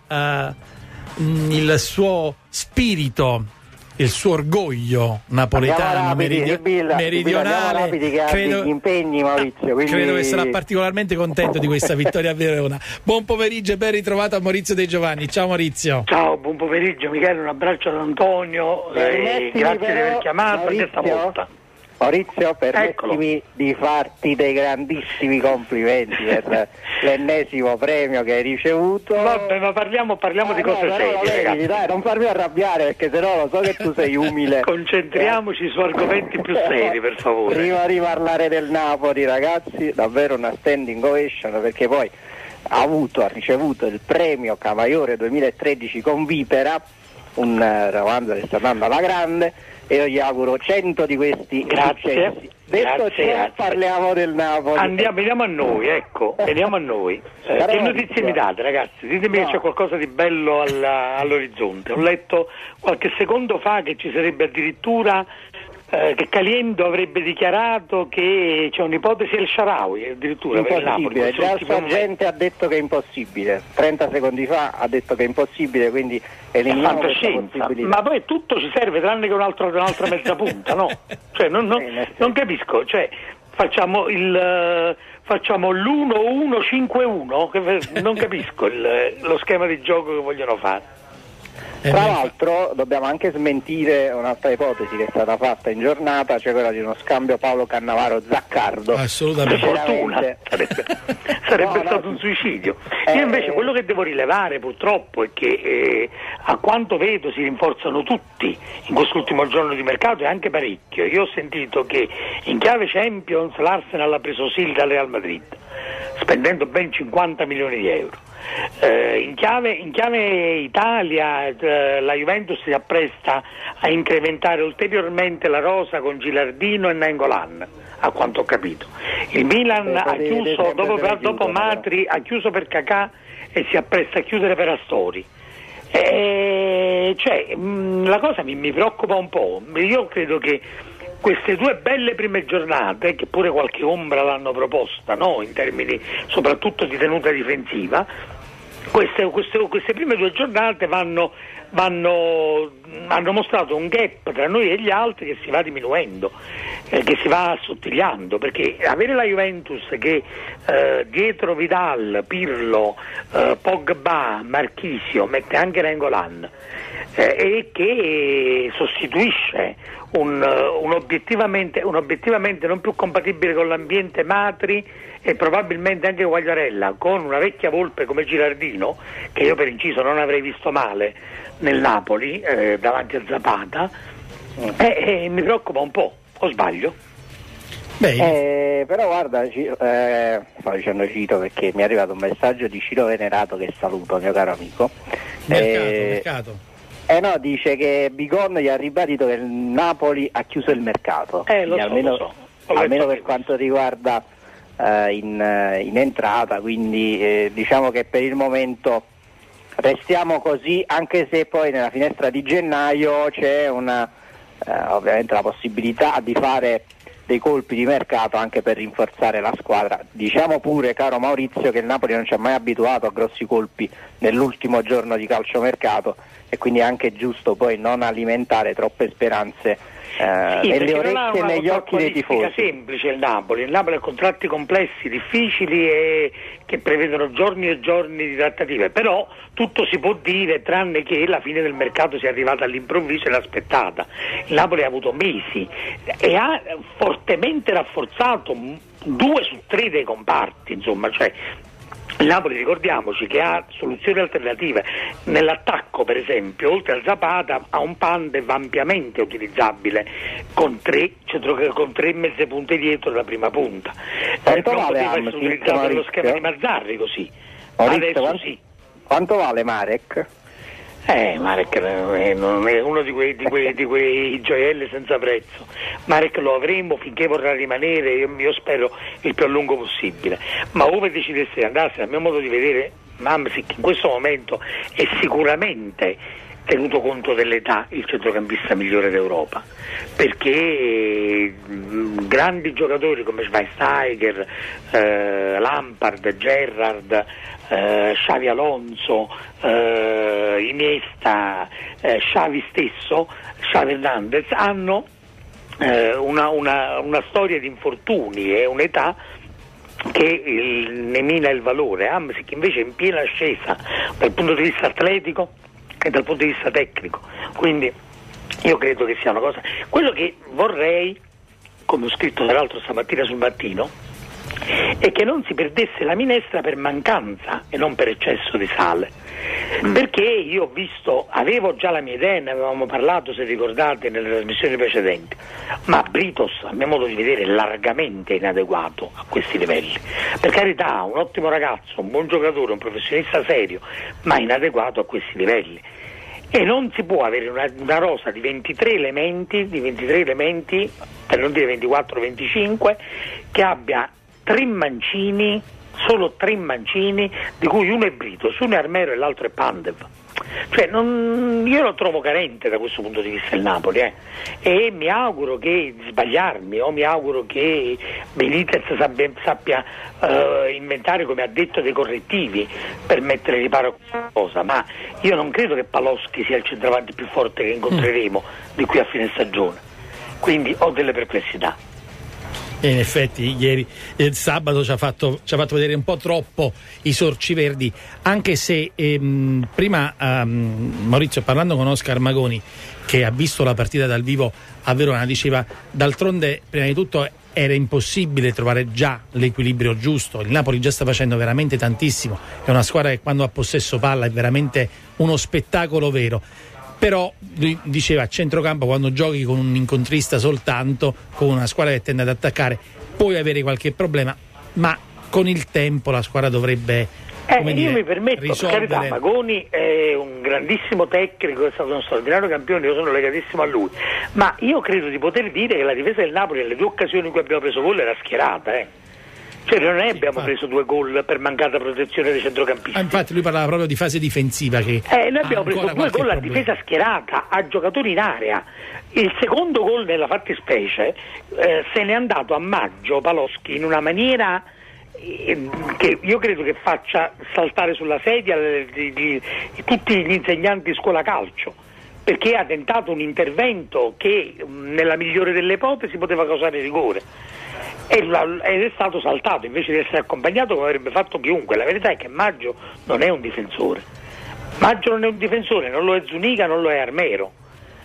Speaker 2: uh, il suo spirito, il suo orgoglio napoletano,
Speaker 6: rapidi,
Speaker 2: meridio-
Speaker 6: Sibilla,
Speaker 2: meridionale,
Speaker 6: rapidi, che credo, gli impegni, Maurizio, quindi...
Speaker 2: credo che sarà particolarmente contento di questa vittoria a Verona. Buon pomeriggio e ben ritrovato a Maurizio De Giovanni. Ciao Maurizio.
Speaker 7: Ciao, buon pomeriggio Michele, un abbraccio ad Antonio, eh, grazie di aver chiamato anche stavolta.
Speaker 6: Maurizio, permettimi Eccolo. di farti dei grandissimi complimenti per l'ennesimo premio che hai ricevuto.
Speaker 7: Vabbè, ma parliamo, parliamo ah, di cose no, serie,
Speaker 6: ragazzi. Dai, non farmi arrabbiare, perché sennò lo so che tu sei umile.
Speaker 7: Concentriamoci eh. su argomenti più seri, per favore.
Speaker 6: Prima di parlare del Napoli, ragazzi, davvero una standing ovation, perché poi ha avuto, ha ricevuto il premio Cavaiore duemilatredici con Vipera, un uh, romanzo che sta andando alla grande, e io gli auguro cento di questi
Speaker 7: grazie,
Speaker 6: successi. Detto
Speaker 7: grazie,
Speaker 6: ciò,
Speaker 7: grazie.
Speaker 6: parliamo del Napoli.
Speaker 7: Andiamo, veniamo a noi, ecco, veniamo a noi. Eh, che notizie mi date, ragazzi? Ditemi no. che c'è qualcosa di bello alla, all'orizzonte. Ho letto qualche secondo fa che ci sarebbe addirittura eh, che Caliendo avrebbe dichiarato che c'è un'ipotesi El Shaarawy, addirittura per il Napoli.
Speaker 6: Già il Sargente ha detto che è impossibile, trenta secondi fa ha detto che è impossibile, quindi eliminiamo questa possibilità.
Speaker 7: Ma poi tutto ci serve tranne che un altro, un'altra mezza punta, no? Cioè non, non, non capisco, cioè facciamo il uh, facciamo l'uno uno cinque uno, non capisco il, lo schema di gioco che vogliono fare.
Speaker 6: Tra l'altro dobbiamo anche smentire un'altra ipotesi che è stata fatta in giornata, cioè quella di uno scambio Paolo Cannavaro-Zaccardo.
Speaker 2: Assolutamente.
Speaker 7: Per fortuna, sarebbe, sarebbe no, stato no. un suicidio. Io invece eh, quello che devo rilevare purtroppo è che eh, a quanto vedo si rinforzano tutti in quest'ultimo giorno di mercato, e anche parecchio. Io ho sentito che in chiave Champions l'Arsenal ha preso Sil dal Real Madrid, spendendo ben cinquanta milioni di euro. Eh, in, chiave, in chiave Italia eh, la Juventus si appresta a incrementare ulteriormente la rosa con Gilardino e Nainggolan, a quanto ho capito. Il Milan ha chiuso dopo, dopo Matri, ha chiuso per Kakà e si appresta a chiudere per Astori. Eh, cioè, mh, la cosa mi, mi preoccupa un po'. Io credo che queste due belle prime giornate, che pure qualche ombra l'hanno proposta, no? In termini soprattutto di tenuta difensiva, queste, queste, queste prime due giornate vanno, vanno, hanno mostrato un gap tra noi e gli altri che si va diminuendo, eh, che si va assottigliando, perché avere la Juventus che eh, dietro Vidal, Pirlo, eh, Pogba, Marchisio mette anche Nainggolan eh, e che sostituisce Un, un, obiettivamente, un obiettivamente non più compatibile con l'ambiente Matri e probabilmente anche Quagliarella, con una vecchia volpe come Gilardino, che io per inciso non avrei visto male nel Napoli eh, davanti a Zapata, eh, eh, mi preoccupa un po', o sbaglio?
Speaker 6: Eh, però guarda, eh, sto dicendo Cito perché mi è arrivato un messaggio di Ciro Venerato, che saluto, mio caro amico.
Speaker 2: Mercato,
Speaker 6: eh,
Speaker 2: mercato.
Speaker 6: Eh no, dice che Bigon gli ha ribadito che il Napoli ha chiuso il mercato,
Speaker 7: eh, lo so,
Speaker 6: almeno,
Speaker 7: lo so.
Speaker 6: almeno per quanto riguarda eh, in, in entrata, quindi eh, diciamo che per il momento restiamo così, anche se poi nella finestra di gennaio c'è una eh, ovviamente la possibilità di fare dei colpi di mercato anche per rinforzare la squadra. Diciamo pure, caro Maurizio, che il Napoli non ci ha mai abituato a grossi colpi nell'ultimo giorno di calciomercato, e quindi è anche giusto poi non alimentare troppe speranze eh,
Speaker 7: sì,
Speaker 6: nelle
Speaker 7: non ha
Speaker 6: orecchie e
Speaker 7: una
Speaker 6: negli occhi dei tifosi.
Speaker 7: semplice il Napoli. Il Napoli ha contratti complessi, difficili e che prevedono giorni e giorni di trattative, però tutto si può dire tranne che la fine del mercato sia arrivata all'improvviso e inaspettata. Il Napoli ha avuto mesi e ha fortemente rafforzato due su tre dei comparti, insomma, cioè il Napoli, ricordiamoci che ha soluzioni alternative nell'attacco, per esempio, oltre al Zapata ha un Pandev ampiamente utilizzabile con tre, cioè, con tre mezze punte dietro la prima punta.
Speaker 6: Quanto
Speaker 7: eh, non
Speaker 6: vale
Speaker 7: poteva
Speaker 6: Am,
Speaker 7: essere utilizzato
Speaker 6: Maurizio?
Speaker 7: nello schema di Mazzarri così.
Speaker 6: Maurizio,
Speaker 7: Adesso
Speaker 6: quanto,
Speaker 7: sì.
Speaker 6: quanto vale Marek?
Speaker 7: Eh, Marek è, non è uno di quei, di, quei, di quei gioielli senza prezzo. Marek lo avremo finché vorrà rimanere, io, io spero il più a lungo possibile. Ma ove decidesse di andarsene, a mio modo di vedere, Hamsik in questo momento è sicuramente, tenuto conto dell'età, il centrocampista migliore d'Europa, perché mh, grandi giocatori come Schweinsteiger, eh, Lampard, Gerrard, eh, Xavi Alonso, eh, Iniesta, eh, Xavi stesso, Xavi Hernandez hanno eh, una, una, una storia di infortuni e un'età che il, ne mina il valore. Hamsik invece è in piena ascesa dal punto di vista atletico e dal punto di vista tecnico, quindi io credo che sia una cosa. Quello che vorrei, come ho scritto tra l'altro stamattina sul Mattino, è che non si perdesse la minestra per mancanza e non per eccesso di sale, mm. perché io ho visto, avevo già la mia idea, ne avevamo parlato, se ricordate, nelle trasmissioni precedenti, ma Britos a mio modo di vedere è largamente inadeguato a questi livelli. Per carità, un ottimo ragazzo, un buon giocatore, un professionista serio, ma inadeguato a questi livelli. E non si può avere una, una rosa di ventitré elementi, di ventitré elementi, per non dire ventiquattro venticinque, che abbia tre mancini, solo tre mancini, di cui uno è Britos, uno è Armero e l'altro è Pandev. Cioè, non, io lo trovo carente da questo punto di vista il Napoli, eh. E mi auguro che di sbagliarmi, o mi auguro che Benitez sappia, sappia uh, inventare, come ha detto, dei correttivi per mettere riparo a questa cosa, ma io non credo che Paloschi sia il centravanti più forte che incontreremo mm. di qui a fine stagione, quindi ho delle perplessità.
Speaker 2: E in effetti ieri il sabato ci ha fatto, ci ha fatto vedere un po' troppo i sorci verdi, anche se ehm, prima ehm, Maurizio, parlando con Oscar Magoni, che ha visto la partita dal vivo a Verona, diceva d'altronde prima di tutto era impossibile trovare già l'equilibrio giusto, il Napoli già sta facendo veramente tantissimo, è una squadra che quando ha possesso palla è veramente uno spettacolo vero. Però lui diceva a centrocampo, quando giochi con un incontrista soltanto, con una squadra che tende ad attaccare, puoi avere qualche problema, ma con il tempo la squadra dovrebbe
Speaker 7: eh,
Speaker 2: come
Speaker 7: io
Speaker 2: dire,
Speaker 7: mi permetto,
Speaker 2: risolvere...
Speaker 7: per carità, Magoni è un grandissimo tecnico, è stato uno straordinario campione, io sono legatissimo a lui, ma io credo di poter dire che la difesa del Napoli nelle due occasioni in cui abbiamo preso gol era schierata, eh. Cioè non è sì, abbiamo infatti. preso due gol per mancata protezione dei centrocampisti.
Speaker 2: Ah, infatti lui parlava proprio di fase difensiva che
Speaker 7: eh, noi abbiamo preso due gol a difesa schierata, a giocatori in area. Il secondo gol nella fattispecie eh, se n'è andato a maggio Paloschi in una maniera eh, che io credo che faccia saltare sulla sedia di, di, di, tutti gli insegnanti di scuola calcio, perché ha tentato un intervento che nella migliore delle ipotesi poteva causare rigore ed è stato saltato invece di essere accompagnato come avrebbe fatto chiunque. La verità è che Maggio non è un difensore, Maggio non è un difensore, non lo è Zuniga, non lo è Armero,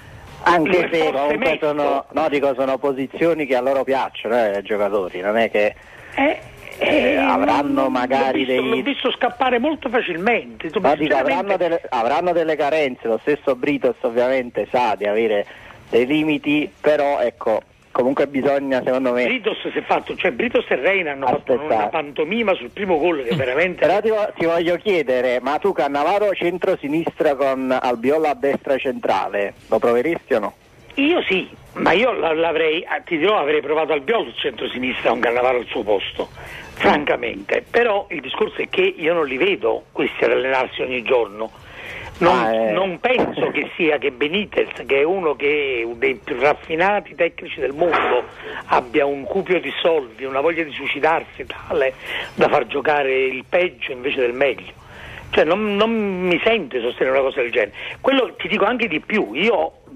Speaker 6: anche se comunque sono, no, dico, sono posizioni che a loro piacciono, eh, ai giocatori, non è che eh, eh, avranno non, magari
Speaker 7: l'ho visto,
Speaker 6: dei
Speaker 7: l'ho visto scappare molto facilmente,
Speaker 6: no, dico, avranno, delle, avranno delle carenze. Lo stesso Britos ovviamente sa di avere dei limiti, però ecco, comunque bisogna, secondo me,
Speaker 7: Britos si è fatto, cioè Britos e Reina hanno aspettare. fatto una pantomima sul primo gol che veramente.
Speaker 6: Però ti, ti voglio chiedere, ma tu Cannavaro centro-sinistra con Albiol a destra centrale, lo proveresti o no?
Speaker 7: Io sì, ma io l'avrei, ti dirò, avrei provato Albiol centro-sinistra con Cannavaro al suo posto, francamente. Però il discorso è che io non li vedo questi ad allenarsi ogni giorno. Non, ah, eh. non penso che sia che Benitez, che è uno che è dei più raffinati tecnici del mondo, abbia un cupio di soldi, una voglia di suicidarsi tale da far giocare il peggio invece del meglio. Cioè non, non mi sento di sostenere una cosa del genere. Quello ti dico anche di più, io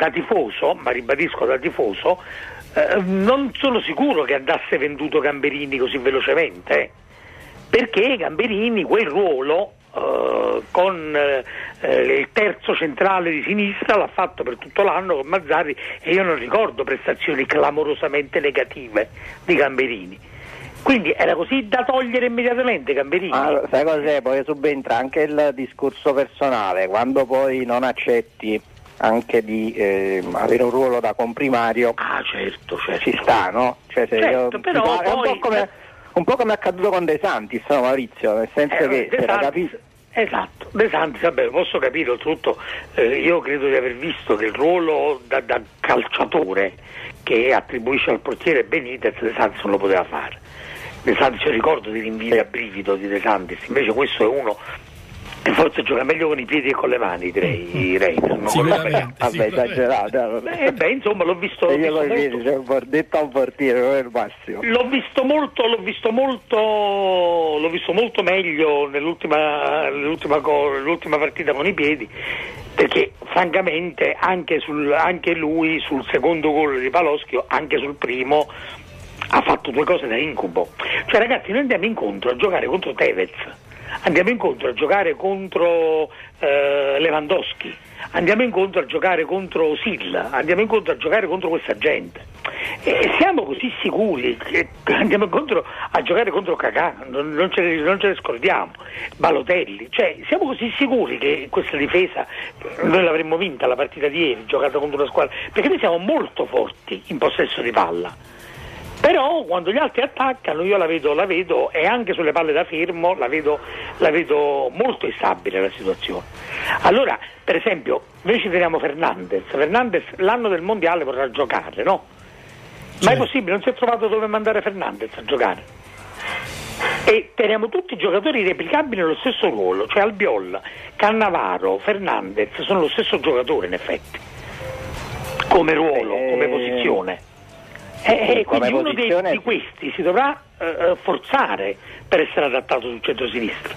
Speaker 7: da tifoso, ma ribadisco da tifoso, eh, non sono sicuro che andasse venduto Gamberini così velocemente, eh, perché Gamberini quel ruolo Uh, con uh, il terzo centrale di sinistra l'ha fatto per tutto l'anno con Mazzarri, e io non ricordo prestazioni clamorosamente negative di Gamberini, quindi era così da togliere immediatamente Gamberini.
Speaker 6: Ah, sai cos'è? Poi subentra anche il discorso personale, quando poi non accetti anche di eh, avere un ruolo da comprimario.
Speaker 7: Ah, certo, certo.
Speaker 6: Ci sta, no? Cioè, se
Speaker 7: certo,
Speaker 6: io,
Speaker 7: però
Speaker 6: è un
Speaker 7: poi...
Speaker 6: po' come un po' come è accaduto con De Santis, no, Maurizio, nel senso
Speaker 7: eh,
Speaker 6: che
Speaker 7: De
Speaker 6: se la
Speaker 7: Santis,
Speaker 6: capisci.
Speaker 7: esatto, De Santis, vabbè, posso capire, oltretutto eh, io credo di aver visto che il ruolo da, da calciatore che attribuisce al portiere Benitez De Santis non lo poteva fare. De Santis, io ricordo di rinvii a brivido di De Santis, invece questo è uno che forse gioca meglio con i piedi che con le mani, direi, Reiter, non con le mani.
Speaker 6: Vabbè, esagerato.
Speaker 7: Eh, beh, insomma, l'ho visto, l'ho
Speaker 6: io
Speaker 7: visto
Speaker 6: con i
Speaker 7: molto...
Speaker 6: piedi, cioè, detto a un portiere, non è il massimo.
Speaker 7: L'ho visto molto, l'ho visto molto, l'ho visto molto meglio nell'ultima, nell'ultima, nell'ultima partita con i piedi, perché francamente anche, sul, anche lui sul secondo gol di Paloschio, anche sul primo, ha fatto due cose da incubo. Cioè, ragazzi, noi andiamo incontro a giocare contro Tevez, andiamo incontro a giocare contro eh, Lewandowski, andiamo incontro a giocare contro Silla, andiamo incontro a giocare contro questa gente, e siamo così sicuri che andiamo incontro a giocare contro Kakà, non, non, ce ne, non ce ne scordiamo, Balotelli, cioè siamo così sicuri che questa difesa noi l'avremmo vinta la partita di ieri, giocata contro una squadra, perché noi siamo molto forti in possesso di palla. Però quando gli altri attaccano io la vedo, la vedo e anche sulle palle da fermo la vedo, la vedo molto instabile la situazione. Allora, per esempio, noi ci teniamo Fernandez, Fernandez l'anno del mondiale vorrà giocare, no? Ma sì. È possibile, non si è trovato dove mandare Fernandez a giocare. E teniamo tutti i giocatori replicabili nello stesso ruolo, cioè Albiol, Cannavaro, Fernandez sono lo stesso giocatore in effetti, come ruolo, eh... come posizione. E eh, quindi uno dei, di questi si dovrà eh, forzare per essere adattato sul centro-sinistra.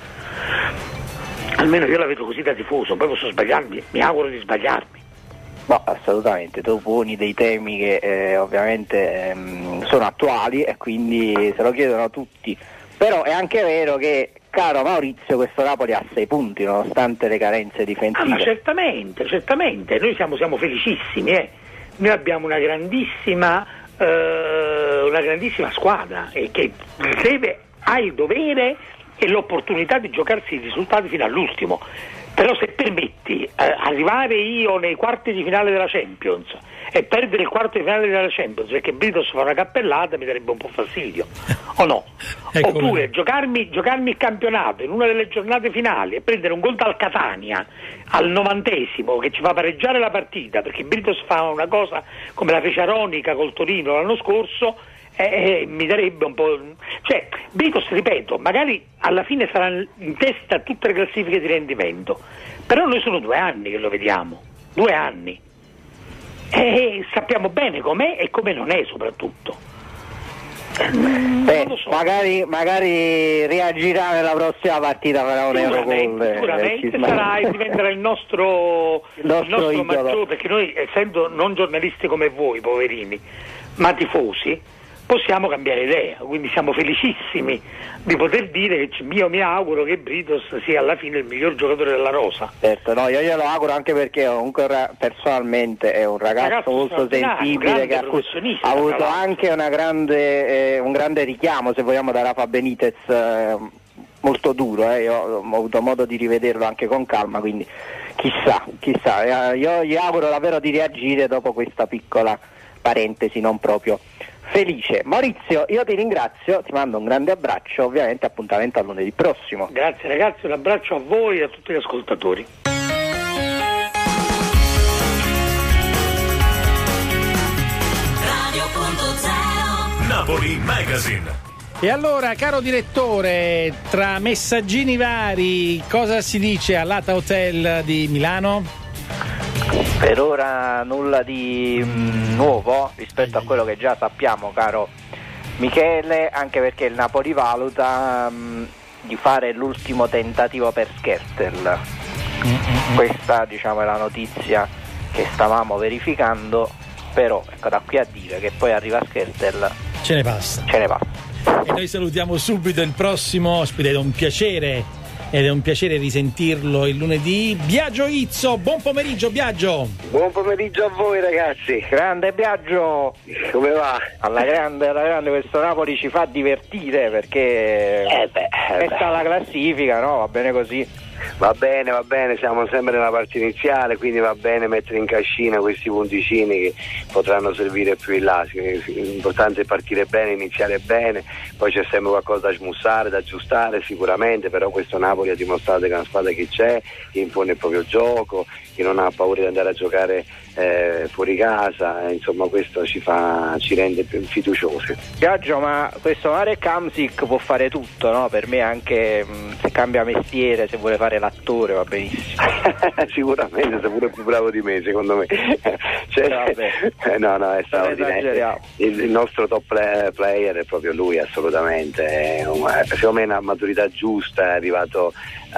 Speaker 7: Almeno io la vedo così da tifoso, poi posso sbagliarmi, mi auguro di sbagliarmi.
Speaker 6: No, assolutamente, tu poni dei temi che eh, ovviamente ehm, sono attuali e quindi se lo chiedono tutti, però è anche vero che, caro Maurizio, questo Napoli ha sei punti nonostante le carenze difensive.
Speaker 7: Ah, ma certamente, certamente, noi siamo, siamo felicissimi, eh. Noi abbiamo una grandissima Uh, una grandissima squadra e che deve, ha il dovere e l'opportunità di giocarsi i risultati fino all'ultimo. Però se permetti, uh, arrivare io nei quarti di finale della Champions e perdere il quarto di finale della Champions perché Britos fa una cappellata mi darebbe un po' fastidio, o no? Ecco. Oppure giocarmi, giocarmi il campionato in una delle giornate finali e prendere un gol dal Catania al novantesimo che ci fa pareggiare la partita perché Britos fa una cosa come la fece Aronica col Torino l'anno scorso, eh, eh, mi darebbe un po', cioè Britos, ripeto, magari alla fine sarà in testa a tutte le classifiche di rendimento, però noi sono due anni che lo vediamo, due anni, e sappiamo bene com'è e come non è soprattutto.
Speaker 6: Beh, so. magari, magari reagirà nella prossima partita, farà un Eurogol.
Speaker 7: Sicuramente eh, sarà e diventerà il nostro, il nostro, il nostro maggiore, perché noi, essendo non giornalisti come voi, poverini, ma tifosi, possiamo cambiare idea, quindi siamo felicissimi di poter dire che io mi auguro che Britos sia alla fine il miglior giocatore della rosa.
Speaker 6: Certo, no, io glielo auguro anche perché comunque personalmente è un ragazzo, ragazzo molto sentibile che ha, ha avuto anche una grande, eh, un grande richiamo, se vogliamo, da Rafa Benitez, eh, molto duro, eh. Io ho avuto modo di rivederlo anche con calma, quindi chissà, chissà, eh, io gli auguro davvero di reagire dopo questa piccola parentesi non proprio felice. Maurizio, io ti ringrazio, ti mando un grande abbraccio, ovviamente appuntamento a lunedì prossimo.
Speaker 7: Grazie ragazzi, un abbraccio a voi e a tutti gli ascoltatori.
Speaker 1: Napoli Magazine.
Speaker 2: E allora, caro direttore, tra messaggini vari, cosa si dice all'Ata Hotel di Milano?
Speaker 6: Per ora nulla di mh, nuovo rispetto a quello che già sappiamo, caro Michele, anche perché il Napoli valuta mh, di fare l'ultimo tentativo per Skrtel. Mm-hmm. Questa, diciamo, è la notizia che stavamo verificando, però ecco, da qui a dire che poi arriva Schertel
Speaker 2: ce ne passa.
Speaker 6: Ce ne passa.
Speaker 2: E noi salutiamo subito il prossimo ospite, ed è un piacere ed è un piacere risentirlo il lunedì. Biagio Izzo, buon pomeriggio Biagio.
Speaker 8: Buon pomeriggio a voi ragazzi.
Speaker 6: Grande Biagio.
Speaker 8: Come va?
Speaker 6: Alla grande, alla grande, questo Napoli ci fa divertire perché
Speaker 8: eh beh, eh
Speaker 6: resta la classifica, no? Va bene così.
Speaker 8: Va bene, va bene, siamo sempre nella parte iniziale, quindi va bene mettere in cascina questi punticini che potranno servire più in là. L'importante è partire bene, iniziare bene, poi c'è sempre qualcosa da smussare, da aggiustare sicuramente, però questo Napoli ha dimostrato che è una squadra che c'è, che impone il proprio gioco, che non ha paura di andare a giocare eh, fuori casa, insomma questo ci fa, ci rende più fiduciosi.
Speaker 6: Biagio, ma questo Marek Hamsik può fare tutto, no? Per me anche mh, se cambia mestiere, se vuole fare l'attore va benissimo.
Speaker 8: Sicuramente, sei pure più bravo di me secondo me. Cioè, no no, è straordinario. Il, il nostro top play, player è proprio lui, assolutamente. È un, secondo me è una maturità giusta, è arrivato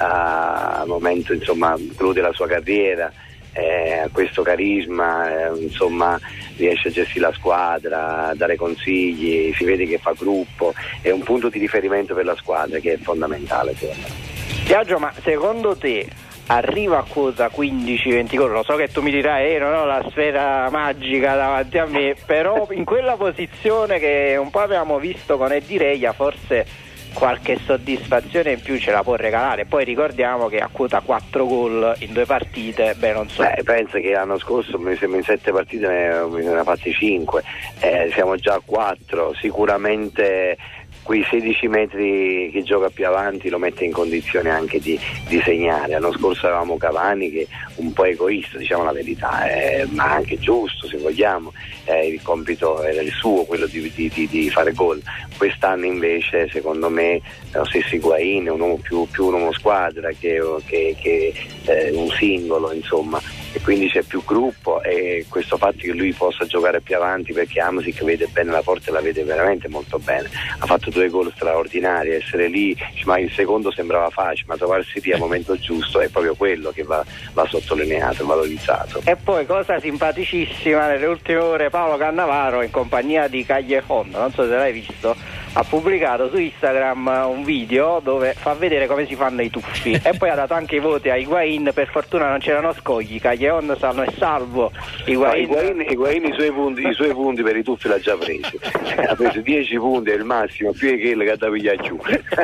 Speaker 8: al momento, insomma, clou della sua carriera, eh, questo carisma, eh, insomma, riesce a gestire la squadra, a dare consigli, si vede che fa gruppo, è un punto di riferimento per la squadra che è fondamentale secondo me.
Speaker 6: Biagio, ma secondo te arriva a quota quindici venti gol? Lo so che tu mi dirai eh, non ho la sfera magica davanti a me, però in quella posizione che un po' abbiamo visto con Eddie Reia forse qualche soddisfazione in più ce la può regalare. Poi ricordiamo che a quota quattro gol in due partite, beh non so.
Speaker 8: Beh, penso che l'anno scorso mi sembra in sette partite ne, ne ha fatti cinque, eh, siamo già a quattro, sicuramente quei sedici metri che gioca più avanti lo mette in condizione anche di, di segnare. L'anno scorso avevamo Cavani che un po' egoista, diciamo la verità, eh, ma anche giusto se vogliamo, eh, il compito era il suo, quello di, di, di, di fare gol. Quest'anno invece secondo me lo stesso Higuain è un uomo più, più un uomo squadra che, che, che eh, un singolo, insomma, e quindi c'è più gruppo, e questo fatto che lui possa giocare più avanti, perché Hamsik vede bene la porta e la vede veramente molto bene, ha fatto due gol straordinari, essere lì, ma il secondo sembrava facile, ma trovarsi lì al momento giusto è proprio quello che va, va sottolineato, valorizzato.
Speaker 6: E poi cosa simpaticissima, nelle ultime ore Paolo Cannavaro in compagnia di Callejon, non so se l'hai visto, ha pubblicato su Instagram un video dove fa vedere come si fanno i tuffi e poi ha dato anche i voti a Higuain. Per fortuna non c'erano scogli, Callejon sano e salvo. Higuain,
Speaker 8: no, Higuain, Higuain i, suoi punti, i suoi punti per i tuffi l'ha già presi, ha preso dieci punti, è il massimo, più è quello che ha da pigliare giù.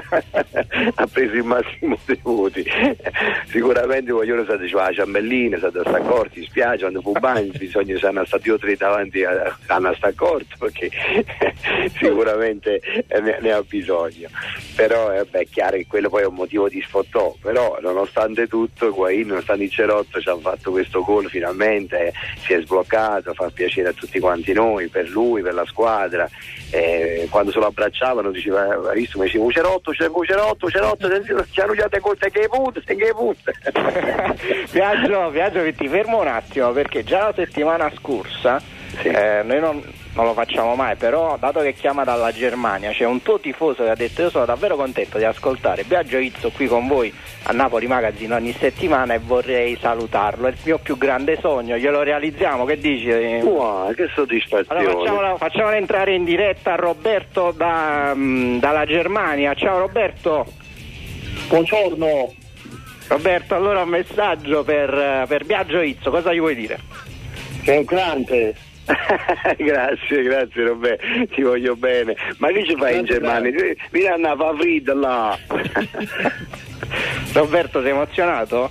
Speaker 8: Ha preso il massimo dei voti. Sicuramente vogliono stare a ciambellina, stati a accorti, in spiaggia, quando fu bagno bisogna stare stati due o tre davanti a, a una accorto, perché sicuramente ne, ne ha bisogno, però è beh, chiaro che quello poi è un motivo di sfottò, però nonostante tutto Higuain, nonostante il Cerotto, ci ha fatto questo gol finalmente, eh, si è sbloccato, fa piacere a tutti quanti noi, per lui, per la squadra, eh, quando se lo abbracciavano diceva, hai visto, mi diceva Cerotto, c'è Cerotto, Cerotto, ci hanno già conte che punte, che punte.
Speaker 6: Viaggio, viaggio che ti fermo un attimo, perché già la settimana scorsa sì. eh, noi non non lo facciamo mai, però dato che chiama dalla Germania c'è un tuo tifoso che ha detto io sono davvero contento di ascoltare Biagio Izzo qui con voi a Napoli Magazine ogni settimana e vorrei salutarlo, è il mio più grande sogno, glielo realizziamo, che dici?
Speaker 8: Wow, che soddisfazione.
Speaker 6: Allora facciamolo, facciamolo entrare in diretta Roberto da, mh, dalla Germania. Ciao Roberto.
Speaker 9: Buongiorno
Speaker 6: Roberto, allora un messaggio per, per Biagio Izzo, cosa gli vuoi dire?
Speaker 9: Che è un grande.
Speaker 8: Grazie, grazie Roberto, ti voglio bene. Ma che ci fai in Germania? Vieni a andare a fare freddo là.
Speaker 6: Roberto, sei emozionato?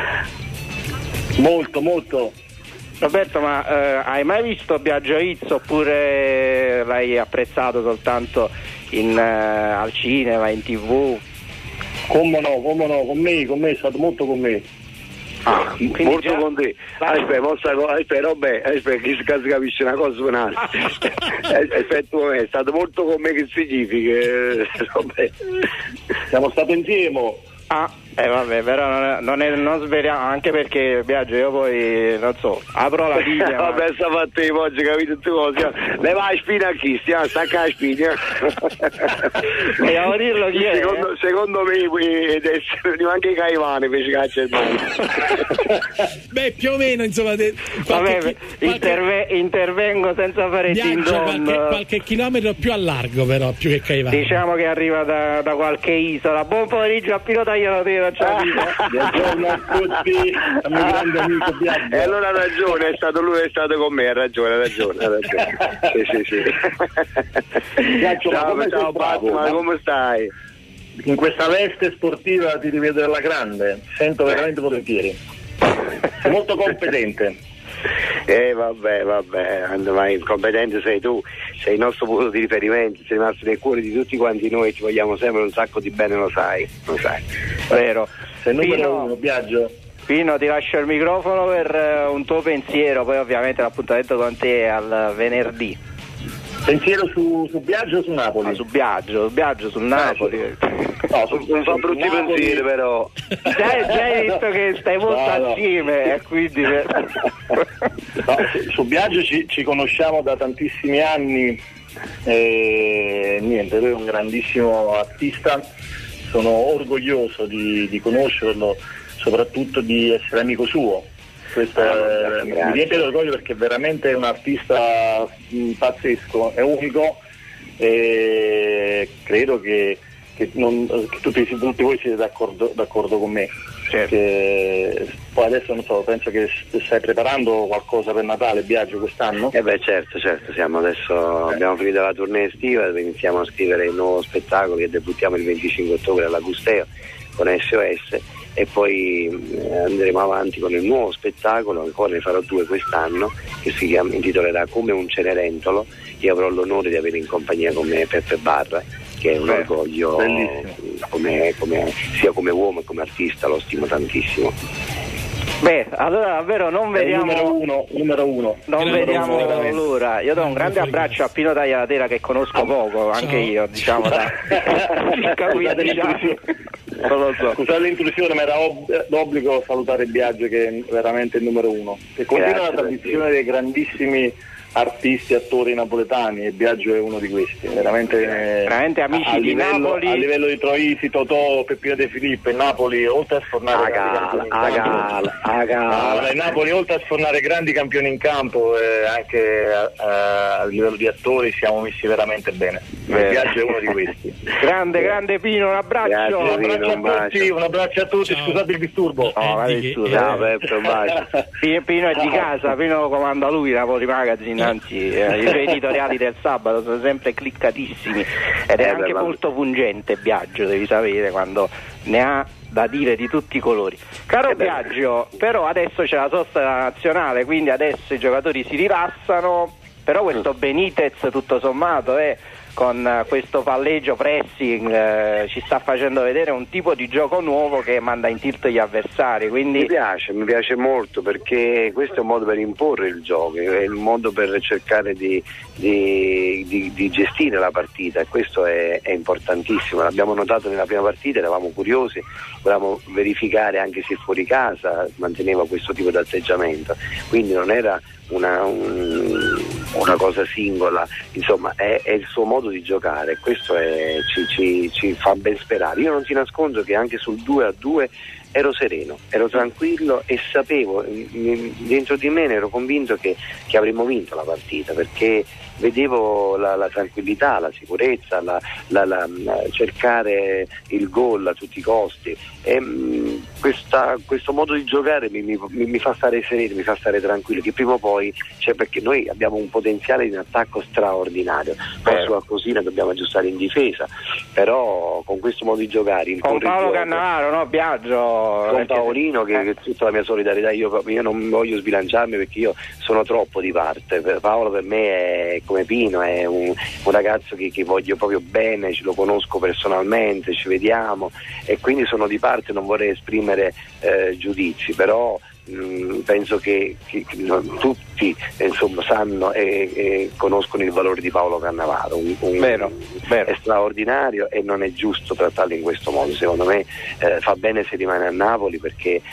Speaker 9: Molto, molto.
Speaker 6: Roberto, ma eh, hai mai visto Biagio Izzo oppure l'hai apprezzato soltanto in, eh, al cinema, in tv?
Speaker 9: Come no, come no, con me, con me è stato molto con me.
Speaker 8: Ah, molto già... con te. Aspetta, mossa, aspetta, Robè, aspetta, che si capisce una cosa un'altra. Aspetta, è stato molto con me, che significa? Robè.
Speaker 9: Siamo stati insieme.
Speaker 6: Ah, Eh vabbè, però non, è, non, è, non sveliamo, anche perché Biagio io poi non so, apro la linea.
Speaker 8: Vabbè, sta fatto i oggi, capito tutte cose. Le vai a spina a chi? Stiamo stacca la spina.
Speaker 6: Vogliamo dirlo chi è?
Speaker 8: Secondo, secondo me puoi essere anche i caivani per caccia il
Speaker 2: Beh, più o meno, insomma, de,
Speaker 6: vabbè,
Speaker 2: qualche,
Speaker 6: interve,
Speaker 2: qualche,
Speaker 6: intervengo senza fare
Speaker 2: viaggia qualche, qualche chilometro più a largo, però, più che caivani.
Speaker 6: Diciamo che arriva da, da qualche isola. Buon pomeriggio a Pino Tagliano, te non c'è
Speaker 9: buongiorno a tutti, a mio grande amico Biagio.
Speaker 8: E allora ha ragione, è stato lui, è stato con me, ha ragione, ha ragione, ha ragione. Sì, sì, sì.
Speaker 9: Biagio,
Speaker 8: ciao,
Speaker 9: come
Speaker 8: ciao Batman, come stai?
Speaker 9: In questa veste sportiva ti rivedo alla grande, sento veramente volentieri. Sei molto competente.
Speaker 8: Eh vabbè, vabbè, ma il competente sei tu, sei il nostro punto di riferimento, sei rimasto nel cuore di tutti quanti noi, ti vogliamo sempre un sacco di bene, lo sai, lo sai.
Speaker 6: Vero.
Speaker 9: Sei il numero
Speaker 6: Pino,
Speaker 9: uno, Biagio.
Speaker 6: Pino, ti lascio il microfono per uh, un tuo pensiero, poi ovviamente l'appuntamento con te è al venerdì.
Speaker 9: Pensiero su, su Biagio o su Napoli?
Speaker 6: Ah, su Biagio, su Biagio, sul Napoli.
Speaker 8: No, su, non so brutti
Speaker 9: Napoli...
Speaker 8: pensieri però.
Speaker 6: Già, già hai detto che stai molto no, no. assieme e quindi...
Speaker 9: no, su, su Biagio ci, ci conosciamo da tantissimi anni e niente, lui è un grandissimo artista, sono orgoglioso di, di conoscerlo, soprattutto di essere amico suo. Questo
Speaker 8: ah,
Speaker 9: è, mi riempie d'orgoglio perché veramente è un artista mh, pazzesco, è unico e credo che, che, non, che tutti, tutti voi siete d'accordo, d'accordo con me.
Speaker 6: Certo.
Speaker 9: Che, poi adesso non so, penso che stai preparando qualcosa per Natale, Biagio, quest'anno?
Speaker 8: Eh beh certo, certo, siamo adesso eh. abbiamo finito la tournée estiva, iniziamo a scrivere il nuovo spettacolo che debuttiamo il venticinque ottobre all'Agusteo con S O S. E poi andremo avanti con il nuovo spettacolo, ancora ne farò due quest'anno, che si chiama, intitolerà Come un Cenerentolo. Io avrò l'onore di avere in compagnia con me Peppe Barra, che è un
Speaker 9: Beh,
Speaker 8: orgoglio come, come, sia come uomo che come artista, lo stimo tantissimo.
Speaker 6: Beh, allora davvero non vediamo
Speaker 9: numero uno, numero uno.
Speaker 6: Non
Speaker 9: numero
Speaker 6: vediamo
Speaker 9: uno,
Speaker 6: l'ora. Io do un grande abbraccio a Pino Tagliatela che conosco poco, anche io, diciamo da
Speaker 9: non lo so. Scusate l'intrusione, ma era ob- d'obbligo salutare Biagio che è veramente il numero uno. Che continua la tradizione dei grandissimi artisti, attori napoletani e Biagio è uno di questi, veramente,
Speaker 6: veramente amici
Speaker 9: a
Speaker 6: di
Speaker 9: livello,
Speaker 6: Napoli.
Speaker 9: A livello di Troisi, Totò, Peppino De Filippo, in Napoli oltre a sfornare
Speaker 8: Agala, Agala, Agala.
Speaker 9: in Napoli oltre a sfornare grandi campioni in campo eh, anche a, a livello di attori siamo messi veramente bene. Il Biagio è uno di questi.
Speaker 6: Grande, grande Pino, un abbraccio.
Speaker 8: Grazie,
Speaker 9: un abbraccio
Speaker 8: Pino,
Speaker 9: a tutti, un abbraccio a tutti,
Speaker 2: Ciao.
Speaker 9: Scusate il disturbo.
Speaker 6: No,
Speaker 2: Eh, di-
Speaker 8: Ciao Peppe, un bacio.
Speaker 6: Pino è di casa, Pino comanda lui Napoli Magazine, anzi eh, i suoi editoriali del sabato sono sempre cliccatissimi ed è
Speaker 8: Eh,
Speaker 6: anche
Speaker 8: beh, ma...
Speaker 6: molto pungente Biagio, devi sapere, quando ne ha da dire di tutti i colori. Caro
Speaker 8: Eh beh.
Speaker 6: Biagio, però adesso c'è la sosta nazionale, quindi adesso i giocatori si rilassano, però questo Benitez tutto sommato è con questo palleggio pressing eh, ci sta facendo vedere un tipo di gioco nuovo che manda in tilt gli avversari, quindi
Speaker 8: mi piace, mi piace molto perché questo è un modo per imporre il gioco, è il modo per cercare di, di, di, di gestire la partita e questo è, è importantissimo. L'abbiamo notato nella prima partita, eravamo curiosi, volevamo verificare anche se fuori casa manteneva questo tipo di atteggiamento, quindi non era una, un, una cosa singola, insomma è, è il suo modo di giocare, questo è, ci, ci, ci fa ben sperare. Io non ti nascondo che anche sul due a due ero sereno, ero tranquillo e sapevo, dentro di me ne ero convinto che, che avremmo vinto la partita, perché vedevo la, la tranquillità, la sicurezza, la, la, la, cercare il gol a tutti i costi e mh, questa, questo modo di giocare mi, mi, mi fa stare sereno, mi fa stare tranquillo, che prima o poi cioè, perché noi abbiamo un potenziale in attacco straordinario, poi sulla cosina dobbiamo aggiustare in difesa, però con questo modo di giocare
Speaker 6: con Paolo Cannavaro, no Biagio?
Speaker 8: Con Paolino che, che tutta la mia solidarietà, io, io non voglio sbilanciarmi perché io sono troppo di parte. Paolo per me è come Pino, è un, un ragazzo che, che voglio proprio bene, ce lo conosco personalmente, ci vediamo e quindi sono di parte, non vorrei esprimere eh, giudizi, però mh, penso che, che, che tutti tutti eh, insomma sanno e, e conoscono il valore di Paolo Cannavaro, un, un,
Speaker 6: vero, vero.
Speaker 8: è straordinario e non è giusto trattarlo in questo modo. Secondo me eh, fa bene se rimane a Napoli, perché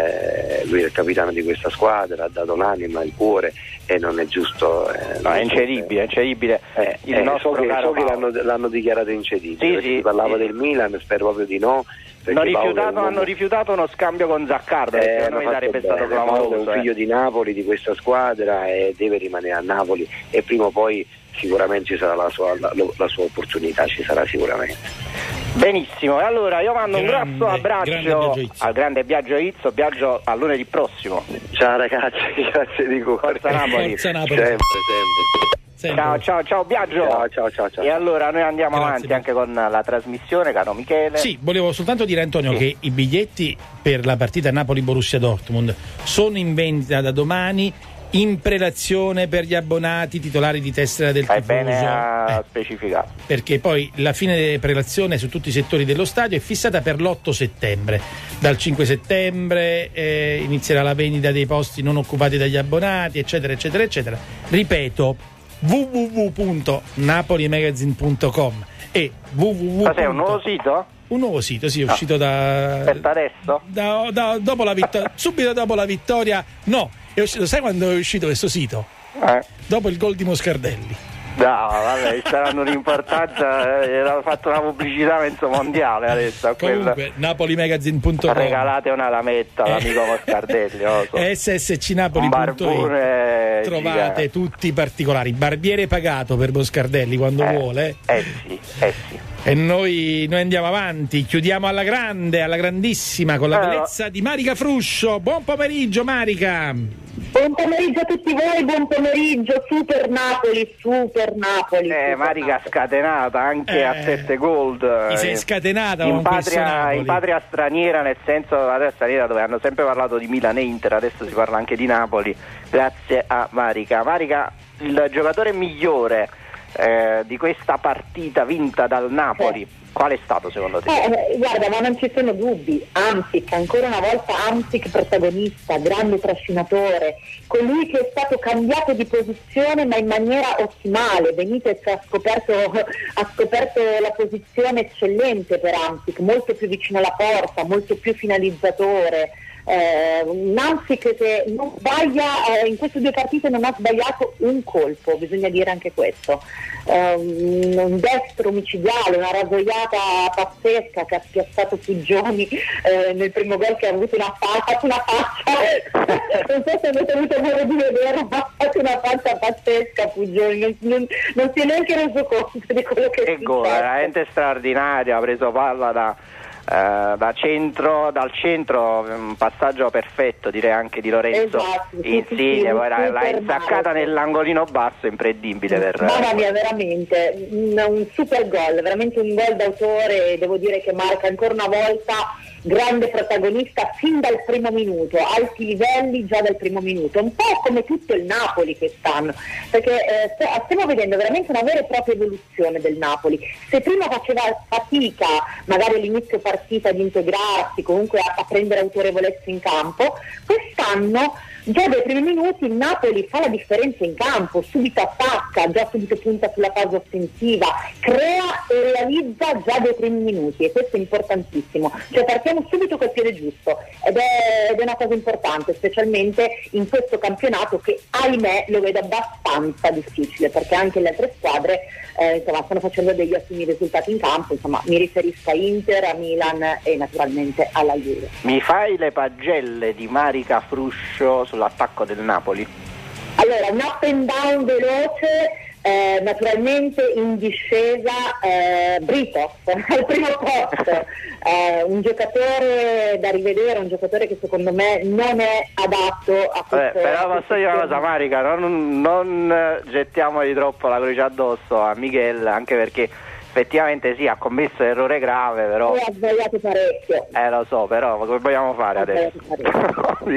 Speaker 8: eh, lui è il capitano di questa squadra, ha dato l'anima, il cuore, e non è giusto. Eh,
Speaker 6: no, è incedibile, è incedibile.
Speaker 8: Eh,
Speaker 6: il
Speaker 8: eh,
Speaker 6: nostro
Speaker 8: so che,
Speaker 6: caro
Speaker 8: so che
Speaker 6: Paolo.
Speaker 8: l'hanno, l'hanno dichiarato incedibile.
Speaker 6: Sì, sì,
Speaker 8: si parlava
Speaker 6: sì.
Speaker 8: del Milan, spero proprio di no.
Speaker 6: Hanno rifiutato,
Speaker 8: un uomo...
Speaker 6: hanno rifiutato uno scambio con Zaccardo,
Speaker 8: eh,
Speaker 6: perché a noi sarebbe stato clamoroso.
Speaker 8: Paolo è un figlio
Speaker 6: eh.
Speaker 8: di Napoli, di questa squadra, e deve rimanere a Napoli, e prima o poi sicuramente ci sarà la sua, la, la sua opportunità, ci sarà sicuramente.
Speaker 6: Benissimo, e allora io mando
Speaker 2: Grande,
Speaker 6: un grosso abbraccio
Speaker 2: grande
Speaker 6: al grande Biagio Izzo, Biagio a lunedì prossimo.
Speaker 8: Ciao ragazzi, grazie di cuore.
Speaker 6: Forza Napoli.
Speaker 2: Forza Napoli.
Speaker 8: Sempre, sempre.
Speaker 2: Sempre.
Speaker 6: Ciao ciao ciao Biagio.
Speaker 8: Ciao, ciao, ciao, ciao.
Speaker 6: E allora noi andiamo
Speaker 2: Grazie,
Speaker 6: avanti
Speaker 2: Biagio.
Speaker 6: anche con la trasmissione, caro Michele.
Speaker 2: Sì, volevo soltanto dire, Antonio,
Speaker 6: Sì.
Speaker 2: che i biglietti per la partita Napoli-Borussia Dortmund sono in vendita da domani, in prelazione per gli abbonati titolari di tessera del
Speaker 6: Fai
Speaker 2: tifoso.
Speaker 6: bene a
Speaker 2: Eh,
Speaker 6: specificare.
Speaker 2: perché poi la fine della prelazione su tutti i settori dello stadio è fissata per l'otto settembre. Dal cinque settembre eh, inizierà la vendita dei posti non occupati dagli abbonati, eccetera, eccetera, eccetera. Ripeto, w w w punto napolimagazine punto com e w w w.
Speaker 6: Cos'è, un nuovo sito?
Speaker 2: Un nuovo sito, sì, è
Speaker 6: No.
Speaker 2: uscito da,
Speaker 6: Aspetta adesso?
Speaker 2: da, da- dopo la vittoria, subito dopo la vittoria. No, è uscito, sai quando è uscito questo sito?
Speaker 6: Eh.
Speaker 2: Dopo il gol di Moscardelli.
Speaker 6: No, vabbè, gli saranno un'importanza, eh, hanno fatto una pubblicità mezzo mondiale adesso a quel...
Speaker 2: Comunque, napolimagazine punto com.
Speaker 6: Regalate una lametta all'amico Moscardelli, non lo so.
Speaker 2: S S C Napoli
Speaker 6: Un
Speaker 2: punto it.
Speaker 6: barbone
Speaker 2: Trovate
Speaker 6: gigante.
Speaker 2: tutti i particolari. Barbiere pagato per Moscardelli quando
Speaker 6: Eh,
Speaker 2: vuole.
Speaker 6: Eh sì, eh sì.
Speaker 2: E noi, noi andiamo avanti, chiudiamo alla grande, alla grandissima, con la
Speaker 6: Eh,
Speaker 2: bellezza di Marica Fruscio. Buon pomeriggio, Marica.
Speaker 10: Buon pomeriggio a tutti voi, buon pomeriggio, Super Napoli, Super Napoli.
Speaker 6: Eh,
Speaker 10: super
Speaker 6: Marica
Speaker 10: Napoli.
Speaker 6: scatenata anche
Speaker 2: Eh,
Speaker 6: a sette gold.
Speaker 2: ti sei
Speaker 6: eh,
Speaker 2: scatenata
Speaker 6: in
Speaker 2: con questo
Speaker 6: patria,
Speaker 2: Napoli.
Speaker 6: in patria straniera, nel senso la patria straniera dove hanno sempre parlato di Milan e Inter, adesso si parla anche di Napoli, grazie a Marica. Marica, il giocatore migliore eh, di questa partita vinta dal Napoli,
Speaker 10: Sì.
Speaker 6: qual è stato secondo te?
Speaker 10: Eh, guarda, ma non ci sono dubbi, Hamsik, ancora una volta Hamsik protagonista, grande trascinatore, colui che è stato cambiato di posizione ma in maniera ottimale. Benitez ha scoperto, ha scoperto la posizione eccellente per Hamsik, molto più vicino alla porta, molto più finalizzatore. Eh, Hamsik che non sbaglia, eh, in queste due partite non ha sbagliato un colpo, bisogna dire anche questo. Eh, un destro omicidiale, una rasoiata pazzesca che ha spiazzato Puggioni eh, nel primo gol, che ha avuto una, fa- ha fatto una faccia non so se avete avuto modo di vedere, ma ha fatto una faccia pazzesca Puggioni, non, non, non si è neanche reso conto di quello che è
Speaker 6: Che gol,
Speaker 10: successo.
Speaker 6: veramente straordinario, ha preso palla da, eh, da centro, dal centro, un passaggio perfetto direi anche di Lorenzo
Speaker 10: Esatto, sì,
Speaker 6: Insigne,
Speaker 10: sì, sì,
Speaker 6: poi l'ha, l'ha
Speaker 10: super
Speaker 6: insaccata
Speaker 10: male.
Speaker 6: nell'angolino basso, incredibile per...
Speaker 10: Mamma mia, veramente un, un super gol, veramente un gol d'autore, devo dire che marca ancora una volta grande protagonista fin dal primo minuto, alti livelli già dal primo minuto, un po' come tutto il Napoli quest'anno, perché eh, st- stiamo vedendo veramente una vera e propria evoluzione del Napoli. Se prima faceva fatica magari all'inizio partita di integrarsi, comunque a, a prendere autorevolezza in campo, quest'anno già dai primi minuti il Napoli fa la differenza in campo, subito attacca, già subito punta sulla fase offensiva, crea e realizza già dai primi minuti, e questo è importantissimo, cioè partiamo subito col piede giusto ed è, ed è una cosa importante, specialmente in questo campionato che ahimè lo vedo abbastanza difficile, perché anche le altre squadre eh, insomma, stanno facendo degli ottimi risultati in campo, insomma mi riferisco a Inter, a Milan e naturalmente alla Juve.
Speaker 6: Mi fai le pagelle di Marica Fruscio sull'attacco del Napoli?
Speaker 10: Allora, un up and down veloce, eh, naturalmente in discesa eh, Britos al primo posto, eh, un giocatore da rivedere, un giocatore che secondo me non è adatto a
Speaker 6: Vabbè,
Speaker 10: questo.
Speaker 6: però posso dire una cosa, Marica, non, non gettiamogli troppo la croce addosso a Michele, anche perché effettivamente sì, ha commesso errore grave, però...
Speaker 10: Ha sbagliato parecchio.
Speaker 6: Eh lo so, però come vogliamo fare adesso?
Speaker 10: Poi,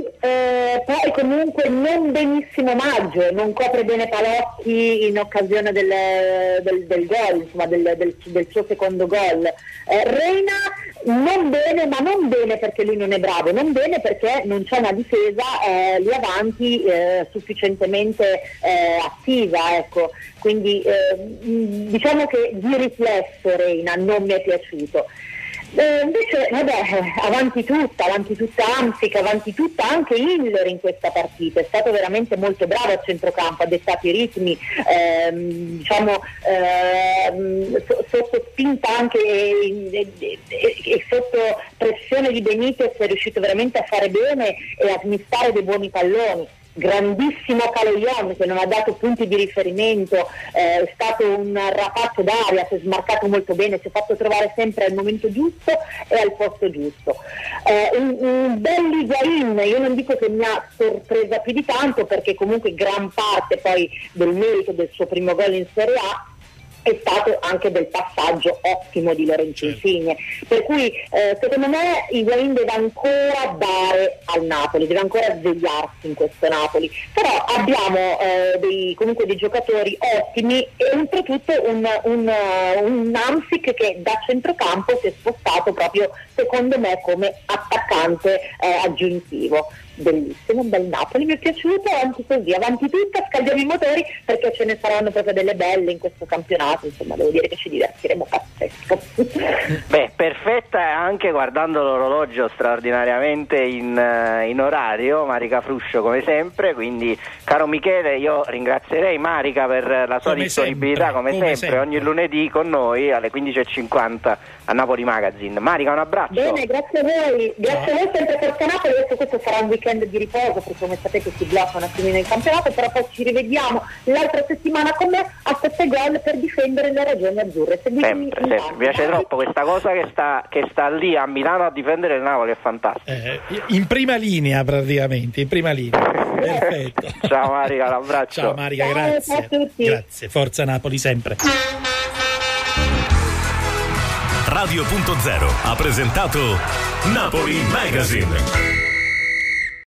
Speaker 10: eh, poi comunque non benissimo Maggio, non copre bene Palocchi in occasione del, del, del gol, insomma del, del, del suo secondo gol. Eh, Reina Non bene, ma non bene perché lui non è bravo, non bene perché non c'è una difesa eh, lì avanti eh, sufficientemente eh, attiva, ecco. Quindi eh, diciamo che di riflesso Reina non mi è piaciuto. Eh, invece vabbè, avanti tutta, avanti tutta Hamsik, avanti tutta anche Hiller in questa partita, è stato veramente molto bravo a centrocampo, ha dettato i ritmi, ehm, diciamo ehm, so, sotto spinta anche e, e, e, e sotto pressione di Benitez è riuscito veramente a fare bene e a smistare dei buoni palloni. Grandissimo Kaloyan che non ha dato punti di riferimento, eh, è stato un rapazzo d'aria, si è smarcato molto bene, si è fatto trovare sempre al momento giusto e al posto giusto. Eh, un, un bel Higuaín, io non dico che mi ha sorpresa più di tanto perché comunque gran parte poi del merito del suo primo gol in Serie A è stato anche del passaggio ottimo di Lorenzo Insigne, per cui eh, secondo me Higuaín deve ancora dare al Napoli, deve ancora svegliarsi in questo Napoli, però abbiamo eh, dei, comunque dei giocatori ottimi e oltretutto un, un, un Hamsik che da centrocampo si è spostato proprio secondo me come attaccante eh, aggiuntivo. Bellissimo, un bel Napoli, mi è piaciuto, avanti così, avanti tutta, scaldiamo i motori perché ce ne saranno proprio delle belle in questo campionato, insomma devo dire che ci divertiremo pazzesco.
Speaker 6: Beh, perfetta anche guardando l'orologio straordinariamente in, in orario, Marica Fruscio come sempre, quindi caro Michele io ringrazierei Marica per la sua
Speaker 2: come
Speaker 6: disponibilità
Speaker 2: sempre,
Speaker 6: come,
Speaker 2: come
Speaker 6: sempre,
Speaker 2: sempre,
Speaker 6: ogni lunedì con noi alle quindici e cinquanta a Napoli Magazine. Marica, un abbraccio.
Speaker 10: Bene, grazie a voi, grazie a voi, sempre Forza Napoli, adesso questo sarà un weekend di riposo perché come sapete si blocca un attimino il campionato, però poi ci rivediamo l'altra settimana con me a sette gol per difendere le ragioni azzurre. Seguitemi
Speaker 6: sempre, sempre. Mi piace troppo questa cosa che sta, che sta lì a Milano a difendere il Napoli, è fantastico.
Speaker 2: Eh, in prima linea praticamente, in prima linea. Perfetto.
Speaker 6: Ciao Marica, un abbraccio.
Speaker 2: Ciao Marica,
Speaker 10: Ciao,
Speaker 2: grazie.
Speaker 10: ciao a tutti.
Speaker 2: Grazie, Forza Napoli sempre.
Speaker 1: Radio punto zero ha presentato Napoli Magazine.